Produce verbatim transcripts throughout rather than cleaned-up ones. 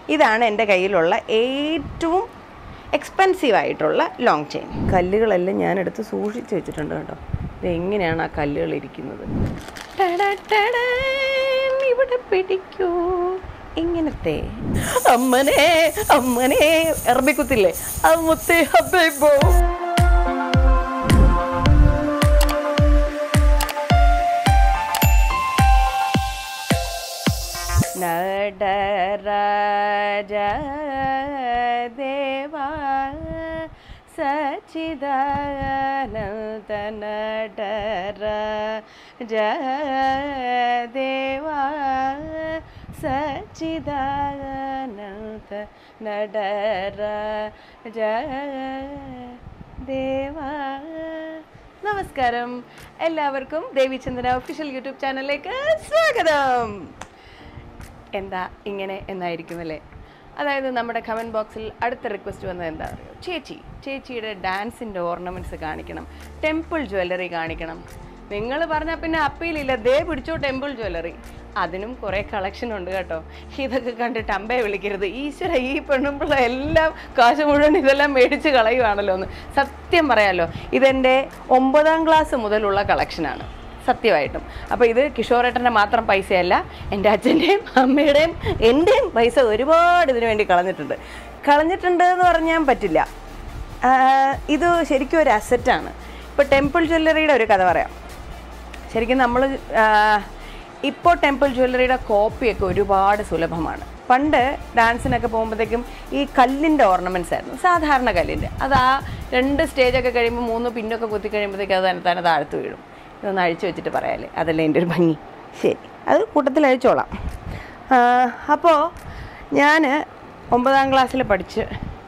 ഇതാണ് എൻ്റെ കയ്യിലുള്ള ഏറ്റവും എക്സ്പെൻസീവ് ആയിട്ടുള്ള ലോങ് ചെയിൻ. കല്ലുകളെല്ലാം ഞാനെടുത്ത് സൂക്ഷിച്ച് വെച്ചിട്ടുണ്ട് കേട്ടോ. ഇത് എങ്ങനെയാണ് ആ കല്ലുകൾ ഇരിക്കുന്നത്. ഇവിടെ പിടിക്കൂ ഇങ്ങനത്തെ അമ്മനെ അമ്മനെ ഇറബിക്കുത്തില്ലേ അമ്മത്തെ ഹബേബോ. നടരാജ ദേവാ സച്ചിദാനന്ദ നടരാജ ദേവാ സച്ചിദാനന്ദ നടരാജ ദേവാ. നമസ്കാരം, എല്ലാവർക്കും ദേവിചന്ദന ഒഫീഷ്യൽ യൂട്യൂബ് ചാനലിലേക്ക് സ്വാഗതം. എന്താ ഇങ്ങനെ എന്നായിരിക്കുമല്ലേ? അതായത് നമ്മുടെ കമൻറ്റ് ബോക്സിൽ അടുത്ത റിക്വസ്റ്റ് വന്നത് എന്താ പറയുക, ചേച്ചി ചേച്ചിയുടെ ഡാൻസിൻ്റെ ഓർണമെൻറ്റ്സ് കാണിക്കണം, ടെമ്പിൾ ജ്വല്ലറി കാണിക്കണം. നിങ്ങൾ പറഞ്ഞാൽ പിന്നെ അപ്പീലില്ല, ദേ പിടിച്ചോ ടെമ്പിൾ ജ്വല്ലറി. അതിനും കുറേ കളക്ഷൻ ഉണ്ട് കേട്ടോ. ഇതൊക്കെ കണ്ടിട്ട് അമ്പയെ വിളിക്കരുത്, ഈശ്വര ഈ പെണ്ണുമ്പിള്ള എല്ലാം കാശ് മുഴുവൻ ഇതെല്ലാം മേടിച്ച് കളയുവാണല്ലോ എന്ന്. സത്യം പറയാമല്ലോ, ഇതെൻ്റെ ഒമ്പതാം ക്ലാസ് മുതലുള്ള കളക്ഷനാണ് സത്യമായിട്ടും. അപ്പോൾ ഇത് കിഷോറേട്ടൻ്റെ മാത്രം പൈസയല്ല, എൻ്റെ അച്ഛൻ്റെയും അമ്മയുടെയും എൻ്റെയും പൈസ ഒരുപാട് ഇതിനു വേണ്ടി കളഞ്ഞിട്ടുണ്ട്. കളഞ്ഞിട്ടുണ്ട് എന്ന് പറഞ്ഞാൽ പറ്റില്ല, ഇത് ശരിക്കും ഒരു അസറ്റാണ്. ഇപ്പോൾ ടെമ്പിൾ ജ്വല്ലറിയുടെ ഒരു കഥ പറയാം. ശരിക്കും നമ്മൾ ഇപ്പോൾ ടെമ്പിൾ ജ്വല്ലറിയുടെ കോപ്പിയൊക്കെ ഒരുപാട് സുലഭമാണ്. പണ്ട് ഡാൻസിനൊക്കെ പോകുമ്പോഴത്തേക്കും ഈ കല്ലിൻ്റെ ഓർണമെൻറ്റ്സ് ആയിരുന്നു, സാധാരണ കല്ലിൻ്റെ. അത് ആ രണ്ട് സ്റ്റേജൊക്കെ കഴിയുമ്പോൾ മൂന്ന് പിന്നൊക്കെ കുത്തി കഴിയുമ്പോഴത്തേക്കും അത് തന്നെ തന്നെ താഴ്ത്ത് വീഴും. ഇതൊന്ന് അഴിച്ചു വെച്ചിട്ട് പറയാമല്ലേ, അതല്ലേ എൻ്റെ ഒരു ഭംഗി. ശരി, അത് കൂട്ടത്തിൽ അഴിച്ചോളാം. അപ്പോൾ ഞാൻ ഒമ്പതാം ക്ലാസ്സിൽ പഠിച്ച്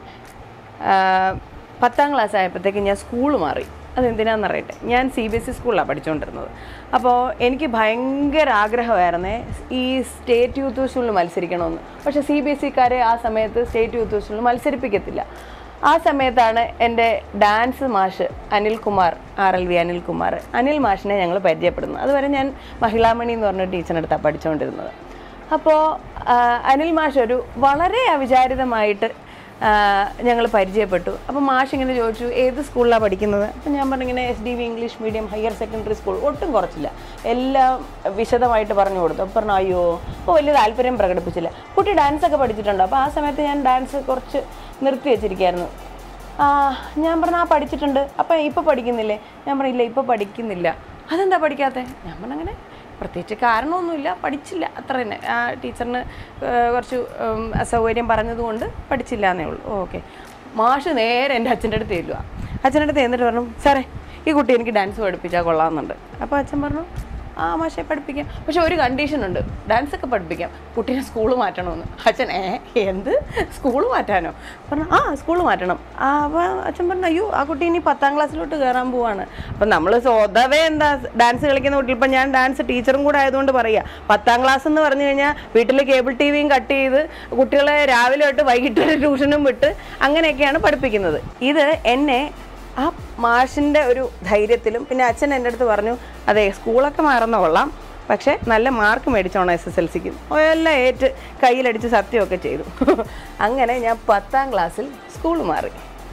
പത്താം ക്ലാസ് ആയപ്പോഴത്തേക്കും ഞാൻ സ്കൂൾ മാറി. അതെന്തിനാണെന്ന് അറിയട്ടെ, ഞാൻ സി ബി എസ് ഇ സ്കൂളിലാണ് പഠിച്ചുകൊണ്ടിരുന്നത്. അപ്പോൾ എനിക്ക് ഭയങ്കര ആഗ്രഹമായിരുന്നേ ഈ സ്റ്റേറ്റ് യൂത്ത് ഫെസ്റ്റിവലിൽ മത്സരിക്കണമെന്ന്. പക്ഷേ സി ബി എസ് സിക്കാരെ ആ സമയത്ത് സ്റ്റേറ്റ് യൂത്ത് ഫെസ്റ്റിവലിൽ മത്സരിപ്പിക്കത്തില്ല. ആ സമയത്താണ് എൻ്റെ ഡാൻസ് മാഷ് Anilkumar, R L V Anilkumar, Anil മാഷിനെ ഞങ്ങൾ പരിചയപ്പെടുന്നത്. അതുവരെ ഞാൻ മഹിളാമണി എന്ന് പറഞ്ഞ ടീച്ചറിനടുത്താണ് പഠിച്ചുകൊണ്ടിരുന്നത്. അപ്പോൾ അനിൽ മാഷ് ഒരു വളരെ അവിചാരിതമായിട്ട് ഞങ്ങൾ പരിചയപ്പെട്ടു. അപ്പോൾ മാഷ് ഇങ്ങനെ ചോദിച്ചു, ഏത് സ്കൂളിലാണ് പഠിക്കുന്നത്? അപ്പോൾ ഞാൻ പറഞ്ഞിങ്ങനെ S D V English medium higher secondary school. ഒട്ടും കുറച്ചില്ല, എല്ലാം വിശദമായിട്ട് പറഞ്ഞു കൊടുത്തു. അപ്പോൾ പറഞ്ഞു അയ്യോ, അപ്പോൾ വലിയ താല്പര്യം പ്രകടിപ്പിച്ചില്ല. കുട്ടി ഡാൻസൊക്കെ പഠിച്ചിട്ടുണ്ടോ? അപ്പോൾ ആ സമയത്ത് ഞാൻ ഡാൻസ് കുറച്ച് നിർത്തി വെച്ചിരിക്കുകയായിരുന്നു. ഞാൻ പറഞ്ഞു ആ പഠിച്ചിട്ടുണ്ട്. അപ്പോൾ ഇപ്പോൾ പഠിക്കുന്നില്ലേ? ഞാൻ പറഞ്ഞില്ല, ഇപ്പോൾ പഠിക്കുന്നില്ല. അതെന്താ പഠിക്കാത്തത്? ഞാൻ പറഞ്ഞങ്ങനെ പ്രത്യേകിച്ച് കാരണമൊന്നുമില്ല, പഠിച്ചില്ല, അത്ര തന്നെ. ആ ടീച്ചറിന് കുറച്ച് അസൗകര്യം പറഞ്ഞതുകൊണ്ട് പഠിച്ചില്ല എന്നേ ഉള്ളൂ. ഓക്കെ. മാഷ് നേരെ എൻ്റെ അച്ഛൻ്റെ അടുത്ത് ചെല്ലുക. അച്ഛൻ്റെ അടുത്ത് എന്നിട്ട് പറഞ്ഞു, സാറേ ഈ കുട്ടി എനിക്ക് ഡാൻസ് പഠിപ്പിച്ചാൽ കൊള്ളാമെന്നുണ്ട്. അപ്പോൾ അച്ഛൻ പറഞ്ഞു ആ മാഷെ പഠിപ്പിക്കാം, പക്ഷെ ഒരു കണ്ടീഷനുണ്ട്, ഡാൻസൊക്കെ പഠിപ്പിക്കാം, കുട്ടീനെ സ്കൂൾ മാറ്റണമെന്ന്. അച്ഛൻ ഏ എന്ത് സ്കൂൾ മാറ്റാനോ? പറഞ്ഞു ആ സ്കൂൾ മാറ്റണം. ആ അപ്പോൾ അച്ഛൻ പറഞ്ഞു അയ്യോ ആ കുട്ടി ഇനി പത്താം ക്ലാസ്സിലോട്ട് കയറാൻ പോവാണ്. അപ്പം നമ്മൾ സ്വതവേ എന്താ ഡാൻസ് കളിക്കുന്ന കുട്ടി, ഇപ്പം ഞാൻ ഡാൻസ് ടീച്ചറും കൂടെ ആയതുകൊണ്ട് പറയുക, പത്താം ക്ലാസ് എന്ന് പറഞ്ഞു കഴിഞ്ഞാൽ വീട്ടിൽ കേബിൾ ടി വിയും കട്ട് ചെയ്ത് കുട്ടികളെ രാവിലെ തൊട്ട് വൈകിട്ട് വരെ ട്യൂഷനും വിട്ട് അങ്ങനെയൊക്കെയാണ് പഠിപ്പിക്കുന്നത്. ഇത് എന്നെ ആ മാഷിൻ്റെ ഒരു ധൈര്യത്തിലും, പിന്നെ അച്ഛൻ എൻ്റെ അടുത്ത് പറഞ്ഞു അതെ സ്കൂളൊക്കെ മാറുന്ന കൊള്ളാം, പക്ഷേ നല്ല മാർക്ക് മേടിച്ചോണം എസ് എസ് എൽ സിക്കും. എല്ലാം ഏറ്റ് കയ്യിലടിച്ച് സത്യമൊക്കെ ചെയ്തു. അങ്ങനെ ഞാൻ പത്താം ക്ലാസ്സിൽ സ്കൂൾ മാറി.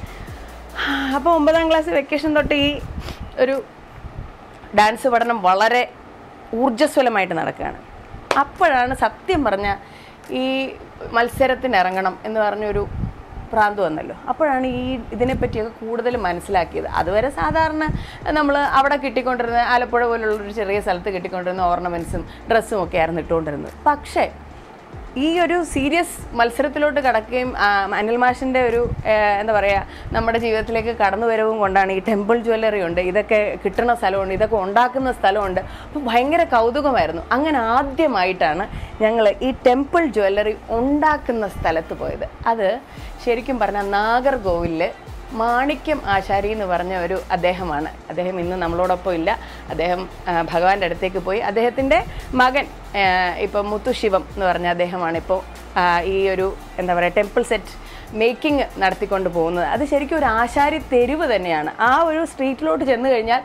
അപ്പോൾ ഒമ്പതാം ക്ലാസ് വെക്കേഷൻ തൊട്ട് ഈ ഒരു ഡാൻസ് പഠനം വളരെ ഊർജ്ജസ്വലമായിട്ട് നടക്കുകയാണ്. അപ്പോഴാണ് സത്യം പറഞ്ഞാൽ ഈ മത്സരത്തിന് ഇറങ്ങണം എന്ന് പറഞ്ഞൊരു പ്രാന്ത് വന്നല്ലോ. അപ്പോഴാണ് ഈ ഇതിനെപ്പറ്റിയൊക്കെ കൂടുതൽ മനസ്സിലാക്കിയത്. അതുവരെ സാധാരണ നമ്മൾ അവിടെ കിട്ടിക്കൊണ്ടിരുന്ന ആലപ്പുഴ പോലുള്ളൊരു ചെറിയ സ്ഥലത്ത് കിട്ടിക്കൊണ്ടിരുന്ന ഓർണമെൻറ്റ്സും ഡ്രസ്സും ഒക്കെ ആയിരുന്നു ഇട്ടുകൊണ്ടിരുന്നത്. പക്ഷേ ഈ ഒരു സീരിയസ് മത്സരത്തിലോട്ട് കടക്കുകയും അനിൽ മാഷിൻ്റെ ഒരു എന്താ പറയുക നമ്മുടെ ജീവിതത്തിലേക്ക് കടന്നു വരവും കൊണ്ടാണ് ഈ ടെമ്പിൾ ജ്വല്ലറി ഉണ്ട്, ഇതൊക്കെ കിട്ടുന്ന സ്ഥലമുണ്ട്, ഇതൊക്കെ ഉണ്ടാക്കുന്ന സ്ഥലമുണ്ട്. അപ്പോൾ ഭയങ്കര കൗതുകമായിരുന്നു. അങ്ങനെ ആദ്യമായിട്ടാണ് ഞങ്ങൾ ഈ ടെമ്പിൾ ജ്വല്ലറി ഉണ്ടാക്കുന്ന സ്ഥലത്ത് പോയത്. അത് ശരിക്കും പറഞ്ഞാൽ നാഗർകോവിലിൽ മാണിക്യം ആശാരി എന്ന് പറഞ്ഞ ഒരു അദ്ദേഹമാണ്. അദ്ദേഹം ഇന്ന് നമ്മളോടൊപ്പം ഇല്ല. അദ്ദേഹം ഭഗവാന്റെ അടുത്തേക്ക് പോയി. അദ്ദേഹത്തിൻ്റെ മകൻ ഇപ്പോൾ മുത്തുശിവം എന്ന് പറഞ്ഞ അദ്ദേഹമാണ് ഇപ്പോൾ ഈ ഒരു എന്താ പറയുക ടെമ്പിൾ സെറ്റ് മേക്കിംഗ് നടത്തിക്കൊണ്ട് പോകുന്നത്. അത് ശരിക്കും ഒരു ആശാരി തെരുവ് തന്നെയാണ്. ആ ഒരു സ്ട്രീറ്റിലോട്ട് ചെന്ന് കഴിഞ്ഞാൽ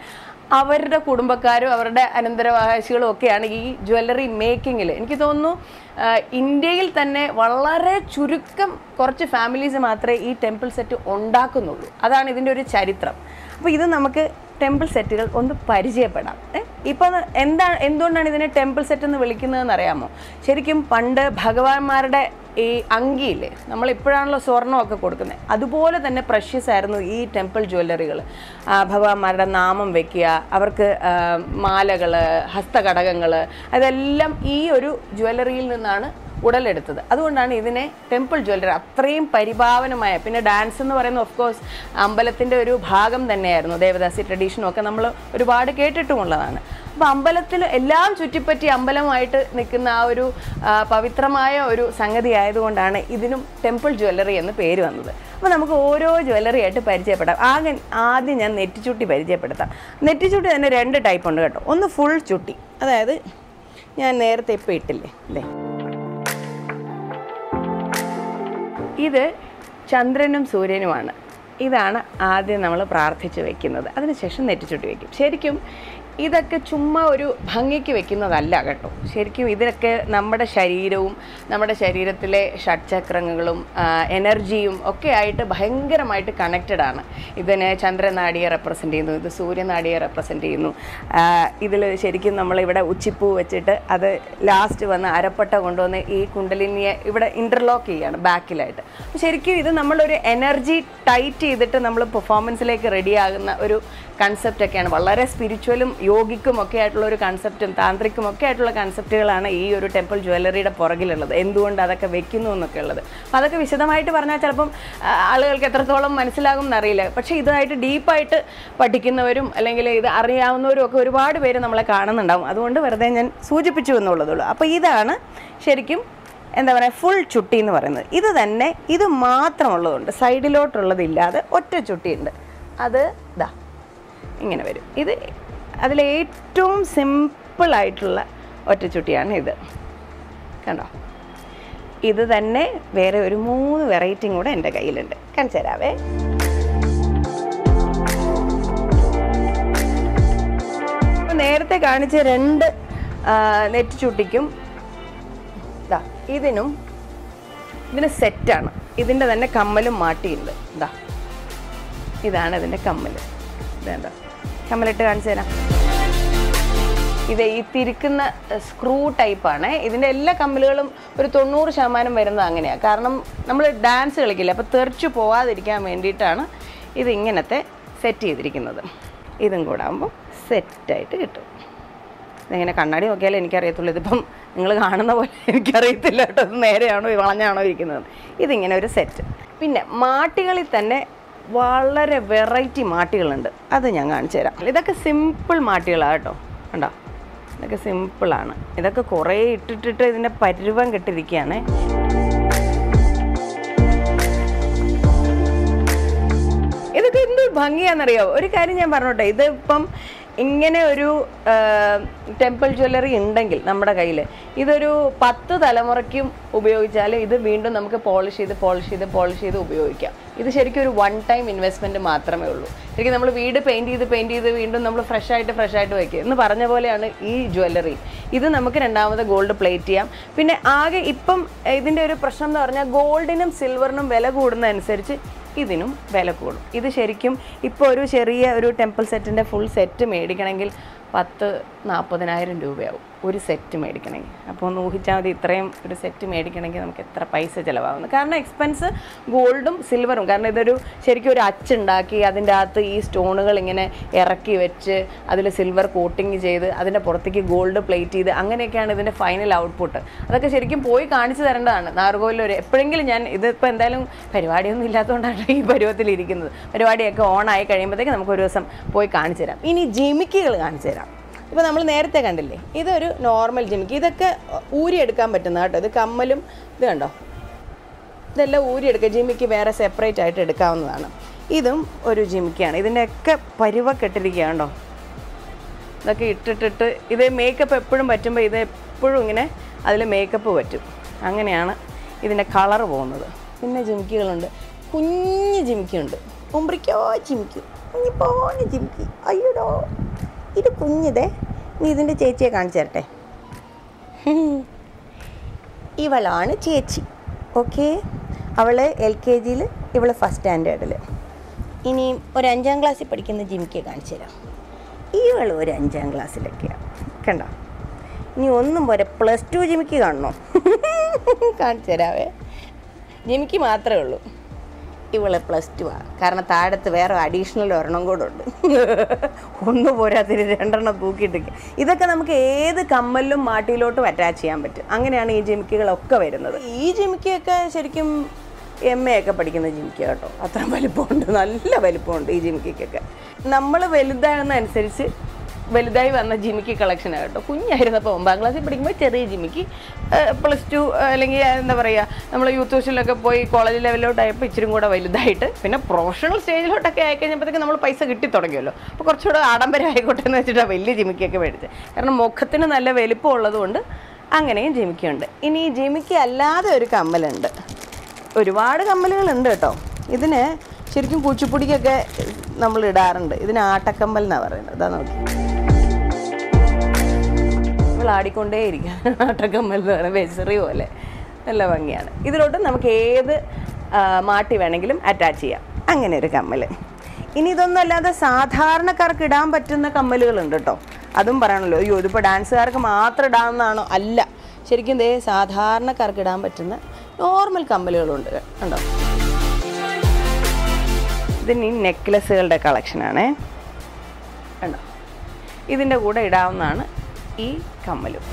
അവരുടെ കുടുംബക്കാരും അവരുടെ അനന്തരവാസികളും ഒക്കെയാണ് ഈ ജ്വല്ലറി മേക്കിങ്ങിൽ. എനിക്ക് തോന്നുന്നു ഇന്ത്യയിൽ തന്നെ വളരെ ചുരുക്കം കുറച്ച് ഫാമിലീസ് മാത്രമേ ഈ ടെമ്പിൾ സെറ്റ് ഉണ്ടാക്കുന്നുള്ളൂ. അതാണ് ഇതിൻ്റെ ഒരു ചരിത്രം. അപ്പോൾ ഇത് നമുക്ക് ടെമ്പിൾ സെറ്റുകൾ ഒന്ന് പരിചയപ്പെടാം. ഇപ്പം എന്താ എന്തുകൊണ്ടാണ് ഇതിനെ ടെമ്പിൾ സെറ്റ് എന്ന് വിളിക്കുന്നതെന്ന് അറിയാമോ? ശരിക്കും പണ്ട് ഭഗവാന്മാരുടെ ഈ അങ്കിയില്ലേ, നമ്മളിപ്പോഴാണല്ലോ സ്വർണ്ണമൊക്കെ കൊടുക്കുന്നത്, അതുപോലെ തന്നെ പ്രഷ്യസ് ആയിരുന്നു ഈ ടെമ്പിൾ ജ്വല്ലറികൾ. ഭഗവാന്മാരുടെ നാമം വയ്ക്കുക, അവർക്ക് മാലകൾ, ഹസ്തഘടകങ്ങൾ, അതെല്ലാം ഈ ഒരു ജ്വല്ലറിയിൽ നിന്നാണ് ഉടലെടുത്തത്. അതുകൊണ്ടാണ് ഇതിനെ ടെമ്പിൾ ജ്വല്ലറി അത്രയും പരിഭാവനമായ. പിന്നെ ഡാൻസ് എന്ന് പറയുന്നത് ഓഫ് കോഴ്സ് അമ്പലത്തിൻ്റെ ഒരു ഭാഗം തന്നെയായിരുന്നു. ദേവദാസി ട്രഡീഷനും ഒക്കെ നമ്മൾ ഒരുപാട് കേട്ടിട്ടുമുള്ളതാണ്. അപ്പോൾ അമ്പലത്തിൽ എല്ലാം ചുറ്റിപ്പറ്റി അമ്പലമായിട്ട് നിൽക്കുന്ന ആ ഒരു പവിത്രമായ ഒരു സംഗതി ആയതുകൊണ്ടാണ് ഇതിനും ടെമ്പിൾ ജ്വല്ലറി എന്ന് പേര് വന്നത്. അപ്പോൾ നമുക്ക് ഓരോ ജ്വല്ലറി ആയിട്ട് പരിചയപ്പെടാം. ആകെ ആദ്യം ഞാൻ നെറ്റിച്ചുട്ടി പരിചയപ്പെടുത്താം. നെറ്റിച്ചുട്ടി തന്നെ രണ്ട് ടൈപ്പ് ഉണ്ട് കേട്ടോ. ഒന്ന് ഫുൾ ചുട്ടി, അതായത് ഞാൻ നേരത്തെ ഇപ്പോൾ ഇട്ടില്ലേ അല്ലേ, ഇത് ചന്ദ്രനും സൂര്യനുമാണ്. ഇതാണ് ആദ്യം നമ്മൾ പ്രാർത്ഥിച്ച് വയ്ക്കുന്നത്. അതിനുശേഷം നെറ്റിച്ചുട്ടി വയ്ക്കും. ശരിക്കും ഇതൊക്കെ ചുമ്മാ ഒരു ഭംഗിക്ക് വെക്കുന്നതല്ല കേട്ടോ. ശരിക്കും ഇതിനൊക്കെ നമ്മുടെ ശരീരവും നമ്മുടെ ശരീരത്തിലെ ഷഡ്ചക്രങ്ങളും എനർജിയും ഒക്കെ ആയിട്ട് ഭയങ്കരമായിട്ട് കണക്റ്റഡ് ആണ്. ഇതിന് ചന്ദ്രനാടിയെ റെപ്രസെൻ്റ് ചെയ്യുന്നു, ഇത് സൂര്യനാടിയെ റെപ്രസെൻ്റ് ചെയ്യുന്നു. ഇതിൽ ശരിക്കും നമ്മളിവിടെ ഉച്ചിപ്പൂ വെച്ചിട്ട് അത് ലാസ്റ്റ് വന്ന് അരപ്പട്ട കൊണ്ടുവന്ന് ഈ കുണ്ടലിനിയെ ഇവിടെ ഇൻ്റർലോക്ക് ചെയ്യുകയാണ് ബാക്കിലായിട്ട്. അപ്പോൾ ശരിക്കും ഇത് നമ്മളൊരു എനർജി ടൈറ്റ് ചെയ്തിട്ട് നമ്മൾ പെർഫോമൻസിലേക്ക് റെഡിയാകുന്ന ഒരു കൺസെപ്റ്റൊക്കെയാണ്. വളരെ സ്പിരിച്വലും യോഗിക്കും ഒക്കെ ആയിട്ടുള്ള ഒരു കൺസെപ്റ്റും താന്ത്രിക്കും ഒക്കെ ആയിട്ടുള്ള കൺസെപ്റ്റുകളാണ് ഈ ഒരു ടെമ്പിൾ ജ്വല്ലറിയുടെ പുറകിലുള്ളത്. എന്തുകൊണ്ട് അതൊക്കെ വെക്കുന്നു എന്നൊക്കെ ഉള്ളത്. അപ്പോൾ അതൊക്കെ വിശദമായിട്ട് പറഞ്ഞാൽ ചിലപ്പം ആളുകൾക്ക് എത്രത്തോളം മനസ്സിലാകും എന്നറിയില്ല. പക്ഷേ ഇതായിട്ട് ഡീപ്പായിട്ട് പഠിക്കുന്നവരും അല്ലെങ്കിൽ ഇത് അറിയാവുന്നവരും ഒക്കെ ഒരുപാട് പേര് നമ്മളെ കാണുന്നുണ്ടാവും. അതുകൊണ്ട് വെറുതെ ഞാൻ സൂചിപ്പിച്ചു എന്നുള്ളതുള്ളൂ. അപ്പോൾ ഇതാണ് ശരിക്കും എന്താ പറയുക ഫുൾ ചുട്ടി എന്ന് പറയുന്നത്. ഇത് തന്നെ ഇത് മാത്രമുള്ളതുണ്ട്, സൈഡിലോട്ടുള്ളതില്ലാതെ ഒറ്റ ചുട്ടിയുണ്ട്. അത് ഇതാ ഇങ്ങനെ വരും. ഇത് അതിലേറ്റവും സിമ്പിളായിട്ടുള്ള ഒറ്റച്ചുട്ടിയാണ് ഇത്. കണ്ടോ? ഇത് തന്നെ വേറെ ഒരു മൂന്ന് വെറൈറ്റിയും കൂടെ എൻ്റെ കയ്യിലുണ്ട്, കാണിച്ചു തരാവേ. നേരത്തെ കാണിച്ച രണ്ട് നെറ്റ് ചുട്ടിക്കും ഇതാ ഇതിനും ഇതിന് സെറ്റാണ്. ഇതിൻ്റെ തന്നെ കമ്മലും മാട്ടിയുണ്ട്. ഇതാ ഇതാണ് ഇതിൻ്റെ കമ്മൽ. ഇതെന്താ കമ്മലിട്ട് കാണിച്ചു തരാം. ഇത് ഈ തിരിക്കുന്ന സ്ക്രൂ ടൈപ്പാണ്. ഇതിൻ്റെ എല്ലാ കമ്മലുകളും ഒരു തൊണ്ണൂറ് ശതമാനം വരുന്നത് അങ്ങനെയാണ്. കാരണം നമ്മൾ ഡാൻസ് കളിക്കില്ല, അപ്പോൾ തെറിച്ചു പോവാതിരിക്കാൻ വേണ്ടിയിട്ടാണ് ഇത് ഇങ്ങനത്തെ സെറ്റ് ചെയ്തിരിക്കുന്നത്. ഇതും കൂടെ ആകുമ്പോൾ സെറ്റായിട്ട് കിട്ടും. ഇതെങ്ങനെ കണ്ണാടി നോക്കിയാലേ എനിക്കറിയത്തുള്ളൂ. ഇതിപ്പം നിങ്ങൾ കാണുന്ന പോലെ എനിക്കറിയത്തില്ല കേട്ടോ, ഇത് നേരെയാണോ വളഞ്ഞാണോ ഇരിക്കുന്നത്. ഇതിങ്ങനെ ഒരു സെറ്റ്. പിന്നെ മാട്ടികളിൽ തന്നെ വളരെ വെറൈറ്റി മാട്ടികളുണ്ട്, അത് ഞാൻ കാണിച്ചു തരാം. ഇതൊക്കെ സിമ്പിൾ മാട്ടികളാണ് കേട്ടോ. കണ്ടോ? ഇതൊക്കെ സിമ്പിളാണ്. ഇതൊക്കെ കുറേ ഇട്ടിട്ടിട്ട് ഇതിൻ്റെ പരുവം കെട്ടിരിക്കുകയാണ്. ഇതൊക്കെ എന്ത് ഭംഗിയാണെന്നറിയാമോ? ഒരു കാര്യം ഞാൻ പറഞ്ഞോട്ടെ, ഇത് ഇപ്പം ഇങ്ങനെ ഒരു ടെമ്പിൾ ജ്വല്ലറി ഉണ്ടെങ്കിൽ നമ്മുടെ കയ്യിൽ ഇതൊരു പത്ത് തലമുറയ്ക്കും ഉപയോഗിച്ചാൽ ഇത് വീണ്ടും നമുക്ക് പോളിഷ് ചെയ്ത് പോളിഷ് ചെയ്ത് പോളിഷ് ചെയ്ത് ഉപയോഗിക്കാം. ഇത് ശരിക്കും ഒരു വൺ ടൈം ഇൻവെസ്റ്റ്മെൻറ്റ് മാത്രമേ ഉള്ളൂ. ശരിക്കും നമ്മൾ വീട് പെയിൻറ്റ് ചെയ്ത് പെയിൻറ്റ് ചെയ്ത് വീണ്ടും നമ്മൾ ഫ്രഷ് ആയിട്ട് ഫ്രഷ് ആയിട്ട് വയ്ക്കുക എന്ന് പറഞ്ഞ പോലെയാണ് ഈ ജ്വല്ലറി. ഇത് നമുക്ക് രണ്ടാമത് ഗോൾഡ് പ്ലേറ്റ് ചെയ്യാം. പിന്നെ ആകെ ഇപ്പം ഇതിൻ്റെ ഒരു പ്രശ്നം എന്ന് പറഞ്ഞാൽ ഗോൾഡിനും സിൽവറിനും വില കൂടുന്നതനുസരിച്ച് ഇതിനും വില കൂടും. ഇത് ശരിക്കും ഇപ്പോൾ ഒരു ചെറിയ ഒരു ടെമ്പിൾ സെറ്റിൻ്റെ ഫുൾ സെറ്റ് മേടിക്കണമെങ്കിൽ പത്ത് നാൽപ്പതിനായിരം രൂപയാവും ഒരു സെറ്റ് മേടിക്കണമെങ്കിൽ. അപ്പോൾ ഒന്ന് ഊഹിച്ചാൽ മതി ഇത്രയും ഒരു സെറ്റ് മേടിക്കണമെങ്കിൽ നമുക്ക് എത്ര പൈസ ചിലവാകുന്നു. കാരണം എക്സ്പെൻസ് ഗോൾഡും സിൽവറും. കാരണം ഇതൊരു ശരിക്കും ഒരു അച്ചുണ്ടാക്കി അതിൻ്റെ അകത്ത് ഈ സ്റ്റോണുകൾ ഇങ്ങനെ ഇറക്കി വെച്ച് അതിൽ സിൽവർ കോട്ടിങ് ചെയ്ത് അതിൻ്റെ പുറത്തേക്ക് ഗോൾഡ് പ്ലേറ്റ് ചെയ്ത് അങ്ങനെയൊക്കെയാണ് ഇതിൻ്റെ ഫൈനൽ ഔട്ട്പുട്ട്. അതൊക്കെ ശരിക്കും പോയി കാണിച്ചു തരേണ്ടതാണ്. നാഗർകോവിലിൽ ഒരു എപ്പോഴെങ്കിലും ഞാൻ ഇതിപ്പോൾ എന്തായാലും പരിപാടിയൊന്നും ഇല്ലാത്തതുകൊണ്ടാണ് ഈ പരുവത്തിലിരിക്കുന്നത്. പരിപാടിയൊക്കെ ഓണായി കഴിയുമ്പോഴത്തേക്ക് നമുക്ക് ഒരു ദിവസം പോയി കാണിച്ചു തരാം. ഇനി ജിമിക്കുകൾ കാണിച്ചു തരാം. ഇപ്പോൾ നമ്മൾ നേരത്തെ കണ്ടില്ലേ, ഇതൊരു നോർമൽ ജിമിക്ക്. ഇതൊക്കെ ഊരിയെടുക്കാൻ പറ്റുന്ന കേട്ടോ. ഇത് കമ്മലും ഇത് കണ്ടോ, ഇതെല്ലാം ഊരിയെടുക്കുക. ജിമിക്ക് വേറെ സെപ്പറേറ്റ് ആയിട്ട് എടുക്കാവുന്നതാണ്. ഇതും ഒരു ജിമിക്കാണ്. ഇതിൻ്റെയൊക്കെ പരുവക്കെട്ടിരിക്കുക കണ്ടോ. ഇതൊക്കെ ഇട്ടിട്ടിട്ട് ഇത് മേക്കപ്പ് എപ്പോഴും പറ്റുമ്പോൾ ഇത് എപ്പോഴും ഇങ്ങനെ അതിൽ മേക്കപ്പ് പറ്റും. അങ്ങനെയാണ് ഇതിൻ്റെ കളറ് പോകുന്നത്. പിന്നെ ജിമിക്കുകളുണ്ട്, കുഞ്ഞ് ജിമിക്കുണ്ട്, ഉമ്പ്രിക്കോ ജിമിക്ക്, കുഞ്ഞിപ്പോഞ്ഞ് ജിമിക്ക്. അയ്യോടോ ഇത് കുഞ്ഞിതേ, നീ ഇതിൻ്റെ ചേച്ചിയെ കാണിച്ചു തരട്ടെ. ഇവളാണ് ചേച്ചി. ഓക്കെ, അവൾ എൽ കെ ജിയിൽ, ഇവൾ ഫസ്റ്റ് സ്റ്റാൻഡേർഡിൽ. ഇനിയും ഒരു അഞ്ചാം ക്ലാസ്സിൽ പഠിക്കുന്ന ജിമിക്ക് കാണിച്ചു തരാം. ഇവൾ ഒരു അഞ്ചാം ക്ലാസ്സിലൊക്കെയാണ്, കണ്ടോ? ഇനി ഒന്നും പോരെ, പ്ലസ് ടു ജിമിക്ക് കാണണോ? കാണിച്ചു തരാവേ. ജിമിക്ക് മാത്രമേ ഉള്ളൂ. ഇവളെ പ്ലസ് ടു ആണ്, കാരണം താഴത്ത് വേറെ അഡീഷണൽ ഒരെണ്ണം കൂടെ ഉണ്ട്. ഒന്ന് പോരാത്തിന് രണ്ടെണ്ണം തൂക്കിയിട്ടൊക്കെ. ഇതൊക്കെ നമുക്ക് ഏത് കമ്മലിലും മാട്ടിയിലോട്ടും അറ്റാച്ച് ചെയ്യാൻ പറ്റും. അങ്ങനെയാണ് ഈ ജിമിക്കുകളൊക്കെ വരുന്നത്. ഈ ജിമിക്കൊക്കെ ശരിക്കും എം എ ഒക്കെ പഠിക്കുന്ന ജിമിക്ക കേട്ടോ. അത്ര വലിപ്പമുണ്ട്, നല്ല വലിപ്പമുണ്ട് ഈ ജിമിക്കൊക്കെ. നമ്മൾ വലുതാകുന്നതനുസരിച്ച് വലുതായി വന്ന ജിമിക്ക് കളക്ഷനാണ് കേട്ടോ. കുഞ്ഞായിരുന്നപ്പോൾ ഒമ്പതാം ക്ലാസ്സിൽ പഠിക്കുമ്പോൾ ചെറിയ ജിമിക്ക്, പ്ലസ് ടു അല്ലെങ്കിൽ എന്താ പറയുക, നമ്മൾ യൂത്ത് ഹോസ്റ്റലിലൊക്കെ പോയി കോളേജ് ലെവലിലോട്ടായപ്പോൾ ഇച്ചിരി കൂടെ വലുതായിട്ട്, പിന്നെ പ്രൊഫഷണൽ സ്റ്റേജിലോട്ടൊക്കെ ആയിക്കഴിഞ്ഞപ്പോഴത്തേക്ക് നമ്മൾ പൈസ കിട്ടി തുടങ്ങിയല്ലോ. അപ്പോൾ കുറച്ചുകൂടെ ആഡംബരം ആയിക്കോട്ടെ എന്ന് വെച്ചിട്ടാണ് വലിയ ജിമിക്കൊക്കെ മേടിച്ചത്. കാരണം മുഖത്തിന് നല്ല വലിപ്പം ഉള്ളതുകൊണ്ട് അങ്ങനെയും ജിമിക്കുണ്ട്. ഇനി ഈ ജിമിക്ക് അല്ലാതെ ഒരു കമ്മലുണ്ട്. ഒരുപാട് കമ്മലുകളുണ്ട് കേട്ടോ. ഇതിന് ശരിക്കും കുച്ചിപ്പുടിക്കൊക്കെ നമ്മൾ ഇടാറുണ്ട്. ഇതിന് ആട്ടക്കമ്മൽ എന്നാണ് പറയുന്നത്. അതാ നോക്കി, നമ്മൾ ആടിക്കൊണ്ടേയിരിക്കുക. ആട്ടക്കമ്മൽ എന്ന് പറയുന്നത് വെസറി പോലെ നല്ല ഭംഗിയാണ്. ഇതിലോട്ട് നമുക്ക് ഏത് മാട്ടി വേണമെങ്കിലും അറ്റാച്ച് ചെയ്യാം. അങ്ങനെ ഒരു കമ്മൽ. ഇനി ഇതൊന്നും അല്ലാതെ സാധാരണക്കാർക്ക് ഇടാൻ പറ്റുന്ന കമ്മലുകളുണ്ട് കേട്ടോ. അതും പറയണല്ലോ. അയ്യോ ഇതിപ്പോൾ ഡാൻസുകാർക്ക് മാത്രം ഇടാമെന്നാണോ? അല്ല, ശരിക്കും ദേ സാധാരണക്കാർക്ക് ഇടാൻ പറ്റുന്ന നോർമൽ കമ്മലുകളുണ്ട് കണ്ടോ. ഇതിന് നെക്ലസുകളുടെ കളക്ഷനാണേ കണ്ടോ. ഇതിൻ്റെ കൂടെ ഇടാവുന്നതാണ് ഈ കമ്മലും.